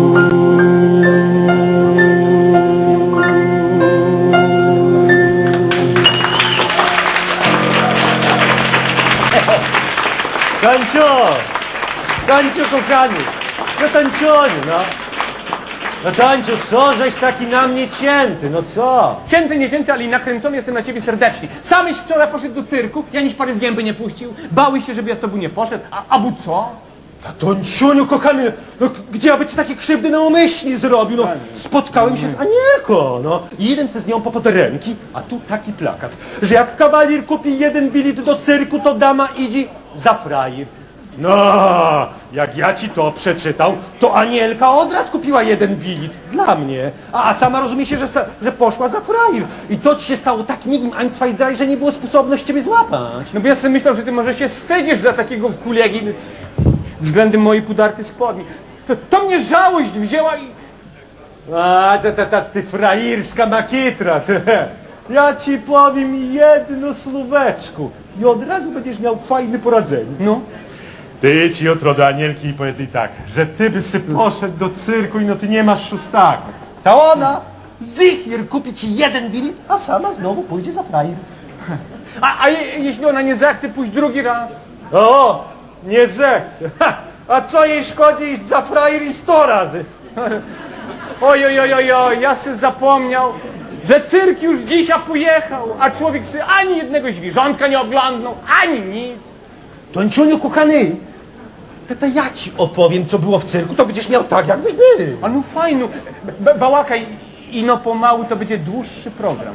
Tańcio! Tańcio, kochany! No Tańcioniu, no! No Tańciu, co żeś taki na mnie cięty, no co? Cięty, nie cięty, ale i nakręcony jestem na ciebie serdecznie. Samyś wczoraj poszedł do cyrku, ja niż pary z gęby nie puścił. Bały się, żeby ja z tobą nie poszedł, a abu co? A Tańciuniu, kochany, no gdzie ja by ci takie krzywdy naumyślnie zrobił, no spotkałem się z Anielką, no i idę se z nią po poteremki, a tu taki plakat, że jak kawalier kupi jeden bilet do cyrku, to dama idzie za frajer. No, jak ja ci to przeczytał, to Anielka od razu kupiła jeden bilet dla mnie, a, a sama rozumie się, że, że poszła za frajer. I to ci się stało tak migim Einzweidraj, że nie było sposobności ciebie złapać. No bo ja sobie myślał, że ty może się wstydzisz za takiego kuliegi względem mojej pudarty spodni. To, to mnie żałość wzięła i... A, ta, ta, ta, ty frajerska makitra, ty. Ja ci powiem jedno słóweczku i od razu będziesz miał fajne poradzenie. No. Ty ci jutro do Anielki i powiedz jej tak, że ty by sy poszedł do cyrku i no ty nie masz szóstaka. Ta ona zichier kupi ci jeden bilet, a sama znowu pójdzie za frajer. A, a je, jeśli ona nie zechce pójść drugi raz? O, nie zechce. Ha, a co jej szkodzi iść za frajer i sto razy? Oj, oj, oj, oj, oj, ja se zapomniał, że cyrk już dzisiaj pojechał, a człowiek se ani jednego zwierzątka nie oglądnął, ani nic. Tończuniu, kochany, tata ja ci opowiem, co było w cyrku, to będziesz miał tak, jakbyś był. A no fajno, B bałakaj i no pomału to będzie dłuższy program.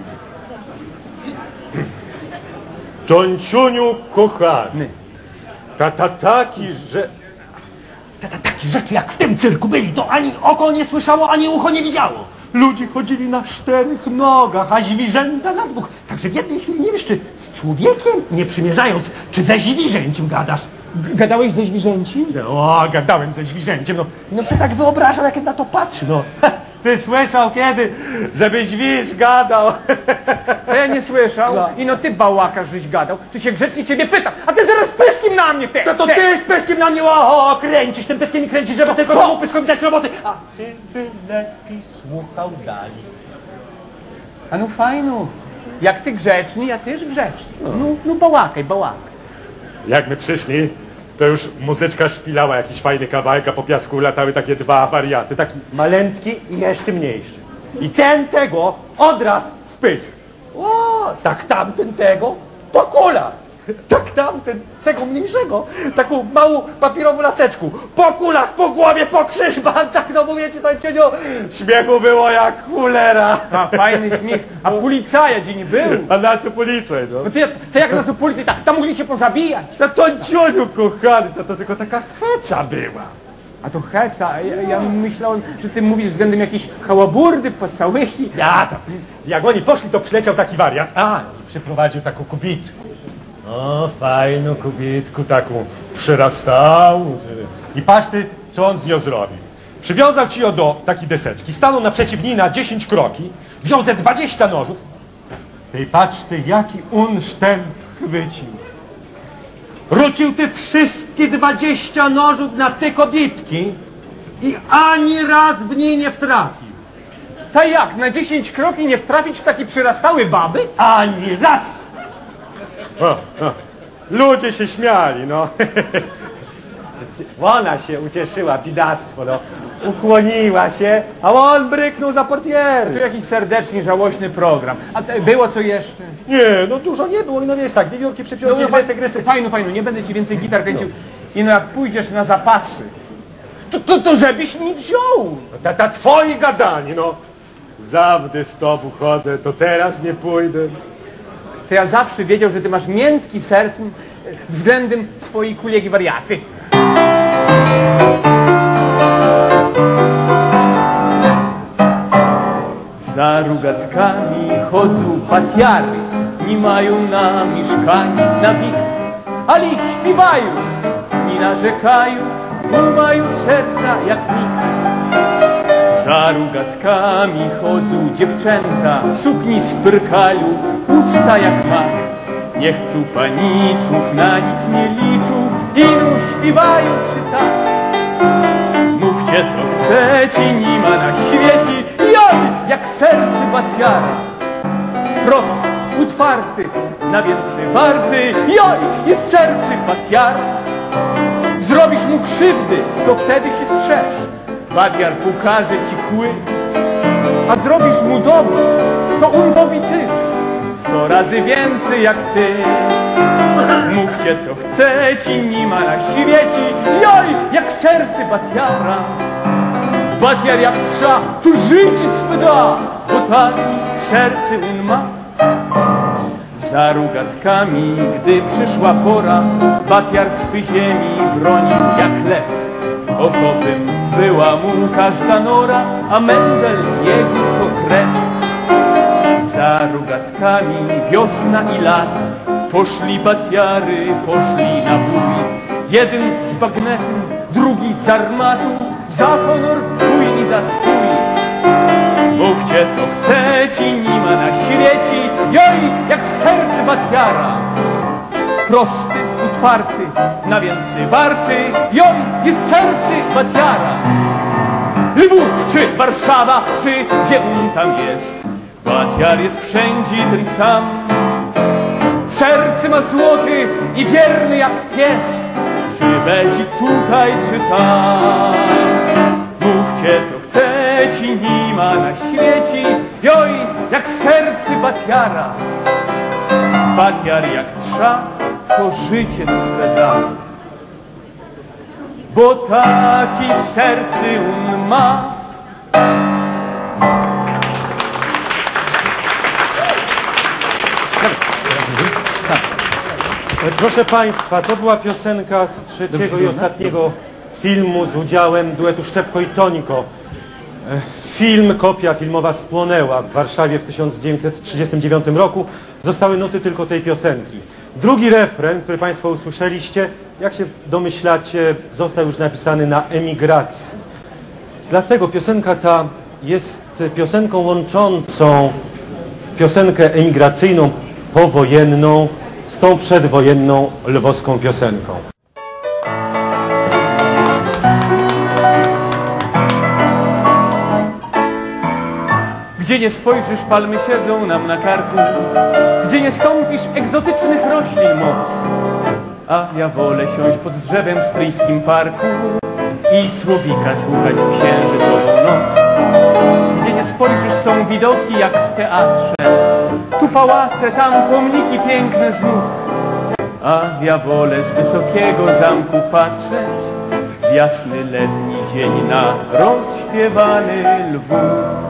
Tończuniu, kochany, tata taki, że... Tata takie rzeczy, jak w tym cyrku byli, to ani oko nie słyszało, ani ucho nie widziało. Ludzie chodzili na czterech nogach, a zwierzęta na dwóch. Także w jednej chwili nie wiesz, czy z człowiekiem, nie przymierzając, czy ze zwierzęciem gadasz. Gadałeś ze zwierzęciem? O, gadałem ze zwierzęciem, no. No co tak wyobrażam, jak na to patrzy, no. Ty słyszał kiedy, żeby zwierz gadał? To ja nie słyszał? No. I no ty bałaka, żeś gadał. Tu się grzecznie ciebie pytam, a ty zaraz pyskiem na mnie, ty! To, to ty z pyskiem na mnie o, kręcisz, tym pyskiem i kręcisz, żeby tylko co? temu pyskom dać roboty. A ty by lepiej słuchał dalej. A no fajno. Jak ty grzeczny, ja też grzeczny. No, no bałakaj, bałakaj. Jak my przyszli, to już muzyczka szpilała jakiś fajny kawałek, a po piasku latały takie dwa wariaty. Taki malętki i jeszcze mniejszy. I ten tego odraz w pysk. O, tak tamten tego po kulach. Tak tamten tego mniejszego, taką małą papierową laseczku. Po kulach, po głowie, po krzyżbach. Tak no mówię ci, to cienio, śmiechu było jak cholera. A fajny śmiech. A policaja gdzie nie był? A na co policaj, no? No to, ja- to jak na co policja? Tak, tam mogli się pozabijać. No to cioniu kochany, to, to tylko taka heca była. A to heca, a ja, ja myślałem, że ty mówisz względem jakiejś hałaburdy, pocałychi. Ja tam, jak oni poszli, to przyleciał taki wariat. A, i przyprowadził taką kubitkę. O, fajną kubitku, taką przyrastałą. I patrz ty, co on z nią zrobił. Przywiązał ci ją do takiej deseczki, stanął naprzeciw niej na dziesięć kroki, wziął ze dwadzieścia nożów. Ty patrz ty, jaki on sztęp chwycił. Rzucił ty wszystkie dwadzieścia nożów na te kobitki i ani raz w niej nie wtrafił. Ta jak, na dziesięć kroki nie wtrafić w takie przyrastały baby? Ani raz! O, o. Ludzie się śmiali, no. Ona się ucieszyła, bidactwo, no. Ukłoniła się, a on bryknął za To portiery. jakiś serdecznie żałośny program. A te, było co jeszcze? Nie, no dużo nie było, no wiesz tak, wiewiórki, przypiórki, dwie tygrysy. fajno, fajno, nie będę ci więcej gitar kręcił. I no jak pójdziesz na zapasy, to, to, to żebyś mi wziął. No, ta, ta twoi gadanie, no. Zawdy z tobą chodzę, to teraz nie pójdę. To ja zawsze wiedział, że ty masz miętki sercem względem swojej kolegi wariaty. Za rugatkami chodzą patiary, nie mają na mieszkanie, na wicht, ale śpiewają, nie narzekają, bo mają serca jak nikt. Za rugatkami chodzą dziewczęta, sukni spyrkają, usta jak mak. Nie chcą paniczów, na nic nie liczą, ino śpiewają sy tak. Mówcie co chcecie, nie ma na świecie, joj, jak serce batiara. Prosty, utwarty, na więcej warty, joj, jest serce batiara. Zrobisz mu krzywdy, to wtedy się strzeż. Batiar pokaże ci kły, a zrobisz mu dobrze, to on tobie tyż sto razy więcej jak ty. Mówcie co chcecie, nie ma na świecie, joj, jak serce batiara. Batiar jak trza, to życie swe da, bo taki serce on ma. Za rugatkami, gdy przyszła pora, batiar swej ziemi bronił jak lew. Okopem była mu każda nora, a Mendel jego to krew. Za rugatkami wiosna i lato, poszli batiary, poszli na bój. Jeden z bagnetem, drugi z armatą, za honor twój i za swój. Mówcie co chcecie, nie ma na świecie, joj, jak serce batiara. Prosty, utwarty, na więcej warty, joj, jest serce batiara. Lwów czy Warszawa, czy gdzie on tam jest, batiar jest wszędzie ten sam. Serce ma złoty i wierny jak pies, czy będzie tutaj, czy tam. Mówcie co chcecie, nie ma na świecie, joj, jak serce batiara. Batiar jak trza, to życie swe da, bo taki serce on ma. Proszę Państwa, to była piosenka z trzeciego i ostatniego filmu z udziałem duetu Szczepko i Toniko. E, Film, kopia filmowa spłonęła w Warszawie w tysiąc dziewięćset trzydziestym dziewiątym roku. Zostały nuty tylko tej piosenki. Drugi refren, który Państwo usłyszeliście, jak się domyślacie, został już napisany na emigracji. Dlatego piosenka ta jest piosenką łączącą piosenkę emigracyjną, powojenną, z tą przedwojenną lwowską piosenką. Gdzie nie spojrzysz, palmy siedzą nam na karku, gdzie nie stąpisz, egzotycznych roślin moc. A ja wolę siąść pod drzewem w stryjskim parku i słowika słuchać w księżycową noc. Gdzie nie spojrzysz, są widoki jak w teatrze, tu pałace, tam pomniki piękne znów. A ja wolę z wysokiego zamku patrzeć w jasny letni dzień na rozśpiewany Lwów.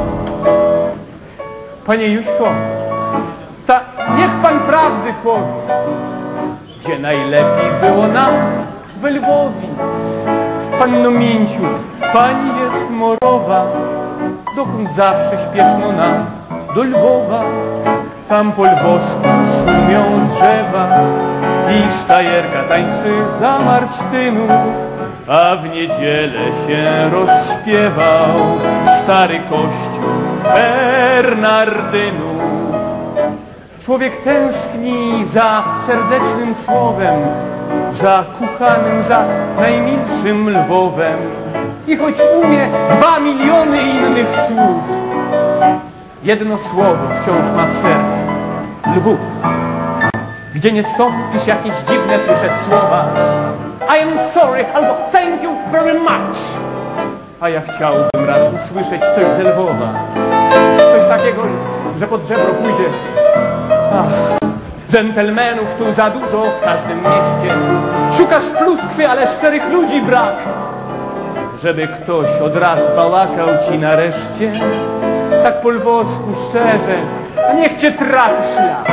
Panie Juśko, ta niech pan prawdy powie, gdzie najlepiej było nam we Lwowie. Panno Minciu, pani jest morowa, dokąd zawsze śpieszno nam do Lwowa. Tam po lwowsku szumią drzewa i sztajerka tańczy za Marstynów, a w niedzielę się rozśpiewał stary kościół Bernardynów. Człowiek tęskni za serdecznym słowem, za kuchanym, za najmilszym Lwowem. I choć umie dwa miliony innych słów, jedno słowo wciąż ma w sercu: Lwów. Gdzie nie stąpisz, jakieś dziwne słyszę słowa: I am sorry albo thank you very much. A ja chciałbym raz usłyszeć coś z Lwowa, coś takiego, że pod żebro pójdzie. Ach, dżentelmenów tu za dużo w każdym mieście. Szukasz pluskwy, ale szczerych ludzi brak, żeby ktoś od raz balakał ci nareszcie tak po lwowsku szczerze, a niech cię trafi szlak.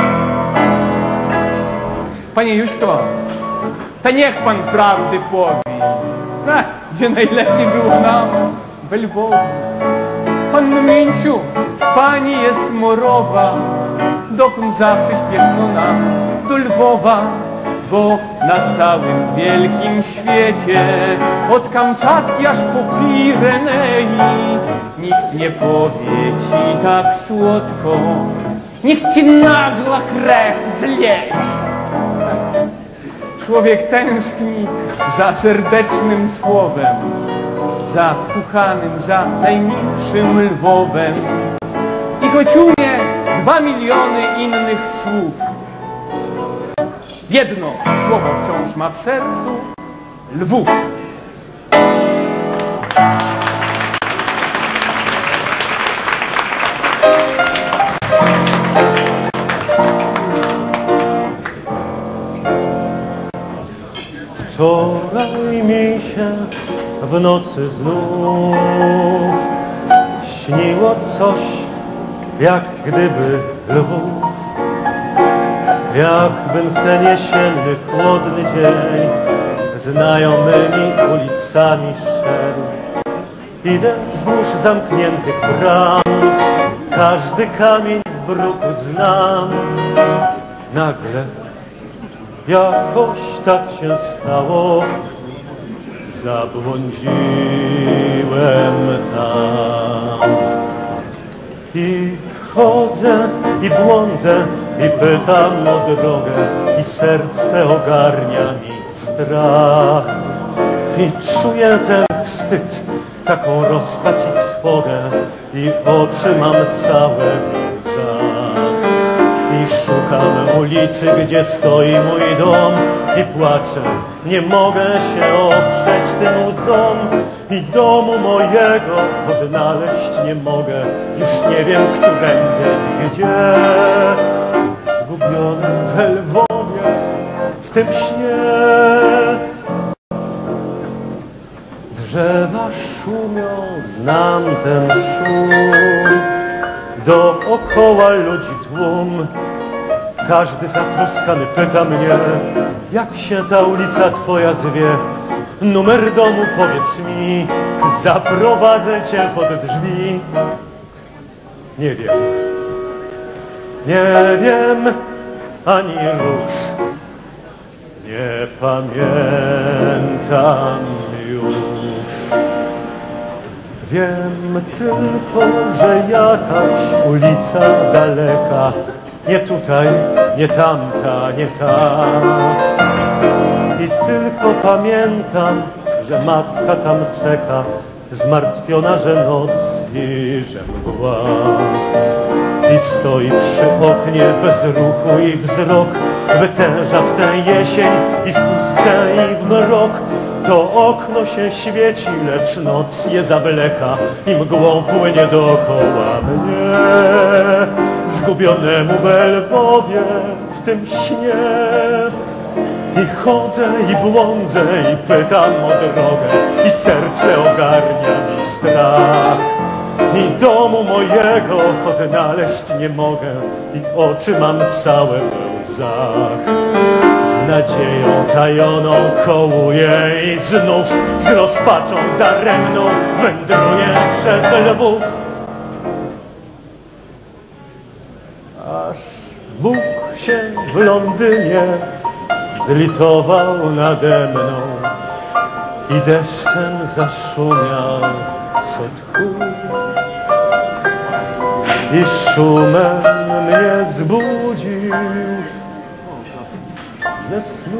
Panie Juśko, to niech pan prawdy powie, a, gdzie najlepiej było nam we Lwowie. Panno Minciu, pani jest morowa, dokąd zawsze śpieszno nam do Lwowa. Bo na całym wielkim świecie, od Kamczatki aż po Pirenei, nikt nie powie ci tak słodko, niech ci nagła krew zlieje. Człowiek tęskni za serdecznym słowem, za kuchanym, za najmilszym Lwowem. I choć umie dwa miliony innych słów, jedno słowo wciąż ma w sercu: Lwów. Wczoraj mi się w nocy znów śniło coś, jak gdyby Lwów. Jakbym w ten jesienny, chłodny dzień znajomymi ulicami szedł. Idę wzdłuż zamkniętych bram, każdy kamień w bruku znam. Nagle jakoś tak się stało, zabłądziłem tam. I chodzę, i błądzę, i pytam o drogę, i serce ogarnia mi strach. I czuję ten wstyd, taką rozpacz i trwogę, i oczy mam całe w łzach. I szukam ulicy, gdzie stoi mój dom, i płaczę, nie mogę się oprzeć tym łzom. I domu mojego odnaleźć nie mogę, już nie wiem, którędy i gdzie. Zgubiony we Lwowie, w tym śnie. Drzewa szumią, znam ten szum. Dookoła ludzi tłum. Każdy zatroskany pyta mnie, jak się ta ulica twoja zwie. Numer domu powiedz mi, zaprowadzę cię pod drzwi. Nie wiem, nie wiem ani rusz, nie pamiętam już. Wiem tylko, że jakaś ulica daleka, nie tutaj, nie tamta, nie ta. I tylko pamiętam, że matka tam czeka, zmartwiona, że noc i że mgła. I stoi przy oknie bez ruchu i wzrok wytęża w tę jesień i w pustkę i w mrok. To okno się świeci, lecz noc je zawleka i mgłą płynie dookoła mnie. Zgubionemu we Lwowie w tym śnie. I chodzę i błądzę i pytam o drogę i serce ogarnia mi strach. I domu mojego odnaleźć nie mogę i oczy mam całe we łzach. Z nadzieją tajoną kołuję i znów z rozpaczą daremną wędruję przez Lwów. Aż Bóg się w Londynie zlitował nade mną i deszczem zaszumiał co tchu. I szumem mnie zbudził ze snu.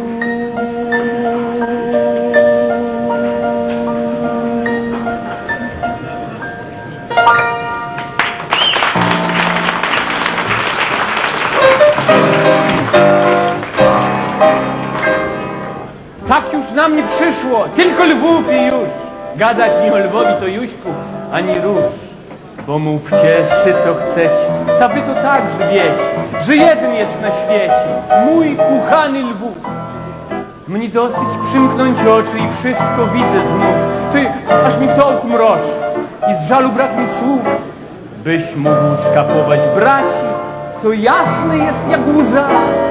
Tak już na mnie przyszło, tylko Lwów i już. Gadać nie o Lwowi to Juśku, ani róż. Bo mówcie sy co chcecie, ta wy to także wiecie, że jeden jest na świecie, mój kuchany Lwów. Mnie dosyć przymknąć oczy i wszystko widzę znów. Ty, aż mi w tołku mroczy i z żalu brak mi słów. Byś mógł skapować braci, co jasne jest jak łza.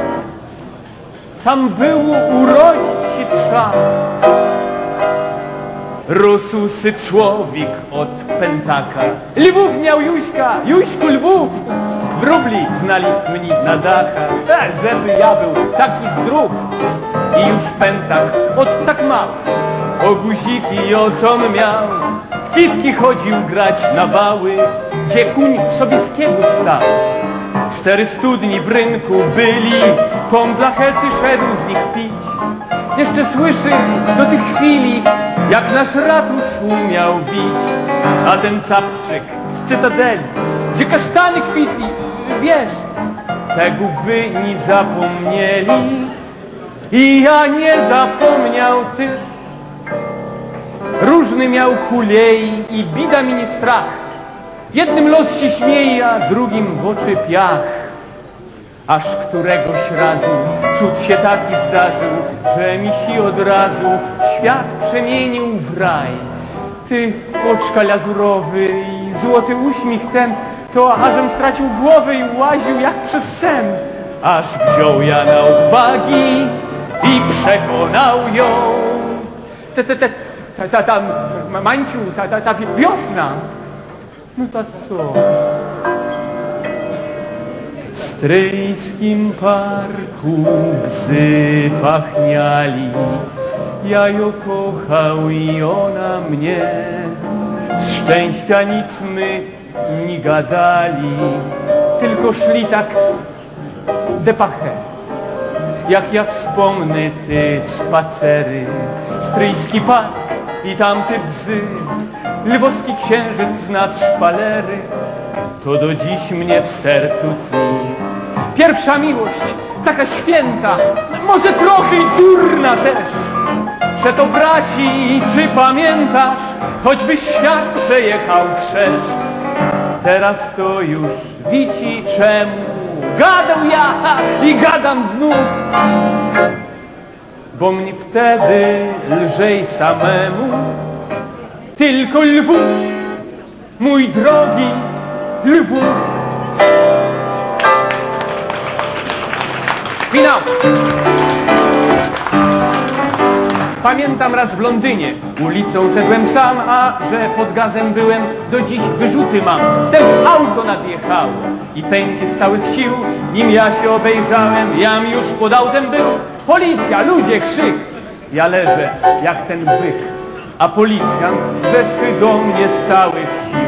Tam było urodzić się trza. Rósł sy człowiek od pętaka. Lwów miał Juśka, Juśku Lwów. Wróbli znali mnie na dachach, e, żeby ja był taki zdrów. I już pętak od tak mały, o guziki i o com miał. W kitki chodził grać na wały, gdzie kuń Sobieskiego stał. Cztery studni w rynku byli, Tom dla hecy szedł z nich pić. Jeszcze słyszy do tych chwili, jak nasz ratusz umiał bić. A ten capstrzyk z Cytadeli, gdzie kasztany kwitli, wiesz, tego wy nie zapomnieli i ja nie zapomniał też. Różny miał kulej i bida mi nie strach. Jednym los się śmieje, a drugim w oczy piach. Aż któregoś razu cud się taki zdarzył, że mi się od razu świat przemienił w raj. Ty, oczka lazurowy i złoty uśmiech ten, to ażem stracił głowę i łaził jak przez sen. Aż wziął ja na odwagi i przekonał ją. Te, te, te, ta, ta, ta, Mańciu, ta, ta, ta wiosna. No to co? W stryjskim parku bzy pachniali, ja ją kochał i ona mnie. Z szczęścia nic my nie gadali, tylko szli tak de pache. Jak ja wspomnę te spacery, stryjski park i tamte bzy, lwowski księżyc nad szpalery, to do dziś mnie w sercu cni. Pierwsza miłość, taka święta, może trochę durna też. Przeto braci, czy pamiętasz, choćbyś świat przejechał wszerz. Teraz to już wici czemu gadał ja i gadam znów. Bo mnie wtedy lżej samemu, tylko Lwów, mój drogi Lwów. Finał. Pamiętam raz w Londynie, ulicą szedłem sam, a że pod gazem byłem, do dziś wyrzuty mam. Wtedy auto nadjechało i pędzi z całych sił, nim ja się obejrzałem, jam już pod autem był. Policja, ludzie, krzyk. Ja leżę jak ten byk a policjant wrzeszczy do mnie z całych sił.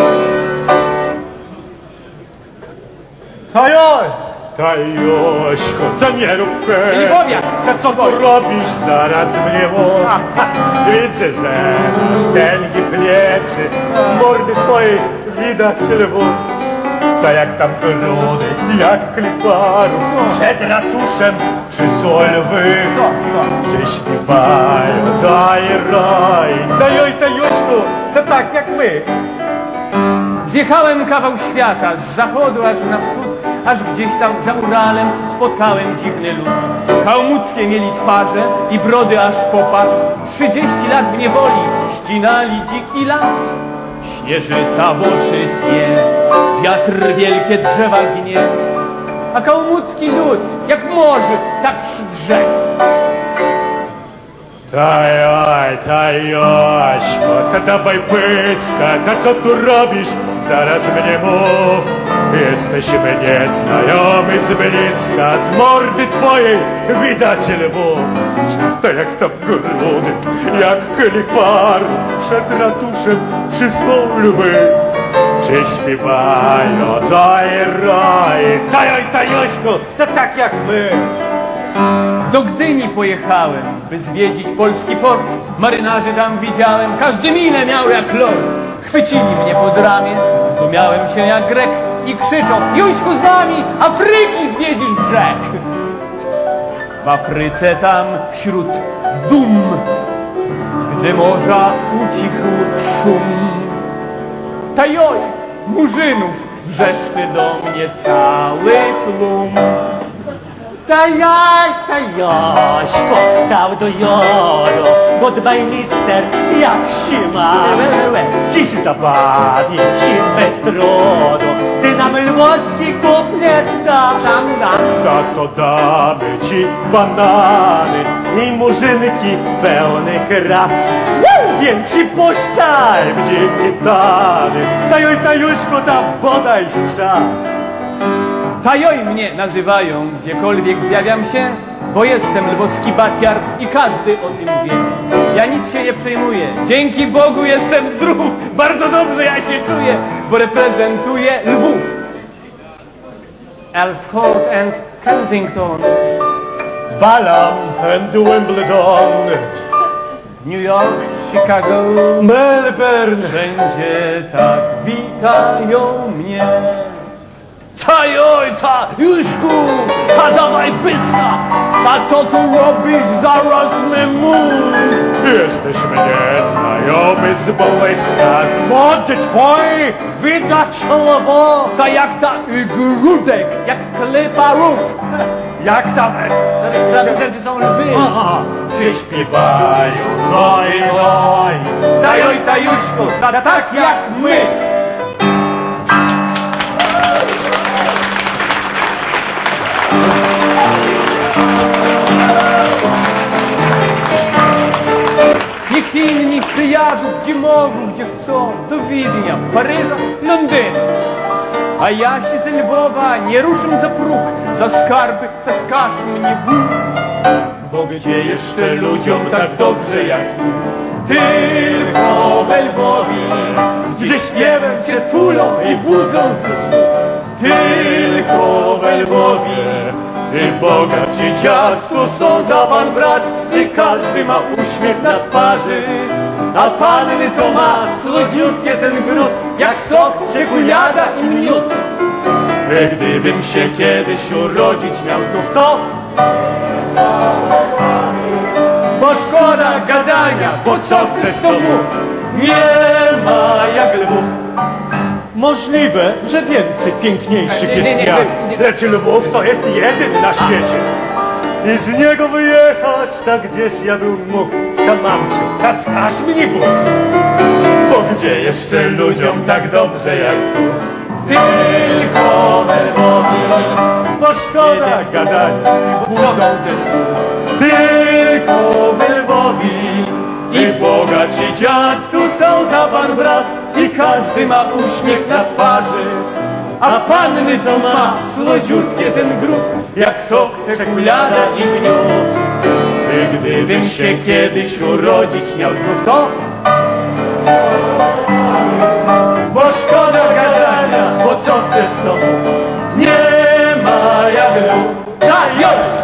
Tajoj! Tajośko, to nie rób Lwowiak! To co tu robisz? Zaraz mnie mów. Widzę, że masz tęgie plecy. Z mordy twojej widać lwów. Tak jak tam grudy, jak kliparów. Przed ratuszem przysło lwy. Co, co? Czy śpiewają, daj raj. Tajoj, Tajośku, to tak jak my. Zjechałem kawał świata, z zachodu aż na wschód, aż gdzieś tam za Uralem spotkałem dziwny lud. Kałmuckie mieli twarze i brody aż po pas, trzydzieści lat w niewoli ścinali dziki las. Śnieżyca w oczy tnie, wiatr wielkie drzewa gnie, a kałmucki lud, jak morze, tak drze. Tajoj, Tajośko, to dawaj pyska, to co tu robisz? Zaraz mnie mów. Jesteśmy nieznajomi z bliska, z mordy twojej widać lwów. To jak tam grudy, jak klipar, przed ratuszem przysłą lwy. Czy śpiewają, daj raj, Tajoj, Tajośko, to tak jak my. Do Gdyni pojechałem, by zwiedzić polski port. Marynarzy tam widziałem, każdy minę miał jak lord. Chwycili mnie pod ramię, zdumiałem się jak Grek i krzyczą: Jóźku z nami, Afryki zwiedzisz brzeg. W Afryce tam wśród dum, gdy morza ucichł szum, tajoj, murzynów wrzeszczy do mnie cały tłum. Tajaj, Tajośko, kał do joru. Goodbye, mister, jak się masz? Dziś zapadnie się bez trudu. Ty nam lwowski kuplet dasz. Za to damy ci banany i murzynki pełnych ras. Więc ci puszczaj w dzikie tany. Tajoj, Tajuszko, tam bodaj strzas. Tajoj mnie nazywają, gdziekolwiek zjawiam się, bo jestem lwowski batiar i każdy o tym wie. Ja nic się nie przejmuję, dzięki Bogu jestem zdrów, bardzo dobrze ja się czuję, bo reprezentuję Lwów. Elfholt and Kensington, Balam and Wimbledon, New York, Chicago, Melbourne. wszędzie tak witają mnie. Tajoj, ta, Juszku, ta dawaj pyska, ta co tu robisz, zaraz my mów. Jesteśmy nieznajomi z bołyska, z mody twojej widać lwów. Ta jak ta y, grudek, jak klepa rów. Jak tam? Żadne rzeczy są lwy. Aha, czy śpiewają, oj, oj. Tajoj, Tajuszku, ta, tak jak my. Niech inni se jadą, gdzie mogą, gdzie chcą, do Widnia, Paryża, Londynu. A ja się ze Lwowa nie ruszam za próg, za skarby taskasz mnie Bóg. Bo gdzie jeszcze ludziom tak dobrze jak tu? Tylko we Lwowie, gdzie śpiewem cię tulą i budzą ze snu. Tylko we Lwowie i bogacz i dziad, tu są za pan brat i każdy ma uśmiech na twarzy. A panny to ma słodziutkie ten gród, jak sok, czekolada i miód. Gdybym się kiedyś urodzić miał znów to, bo szkoda gadania, bo co chcesz to mów. Nie ma jak Lwów. Możliwe, że więcej piękniejszych Nie, jest nie, nie, miast, nie, nie. lecz Lwów to jest jeden na świecie. I z niego wyjechać, tak gdzieś ja bym mógł, tam mam cię, tak aż mnie Bóg. Bo gdzie jeszcze ludziom tak dobrze jak tu? Tylko we Lwowie, Bo szkoda gadania, budzą ze snu. tylko we Lwowie. I bogacz i dziad, tu są za pan brat i każdy ma uśmiech na twarzy. A panny to ma słodziutkie ten gród, jak sok, czekolada i miód. gdybym się kiedyś urodzić miał znów to. Bo szkoda gadania, bo co chcesz to mów. Nie ma jak lub. Daj,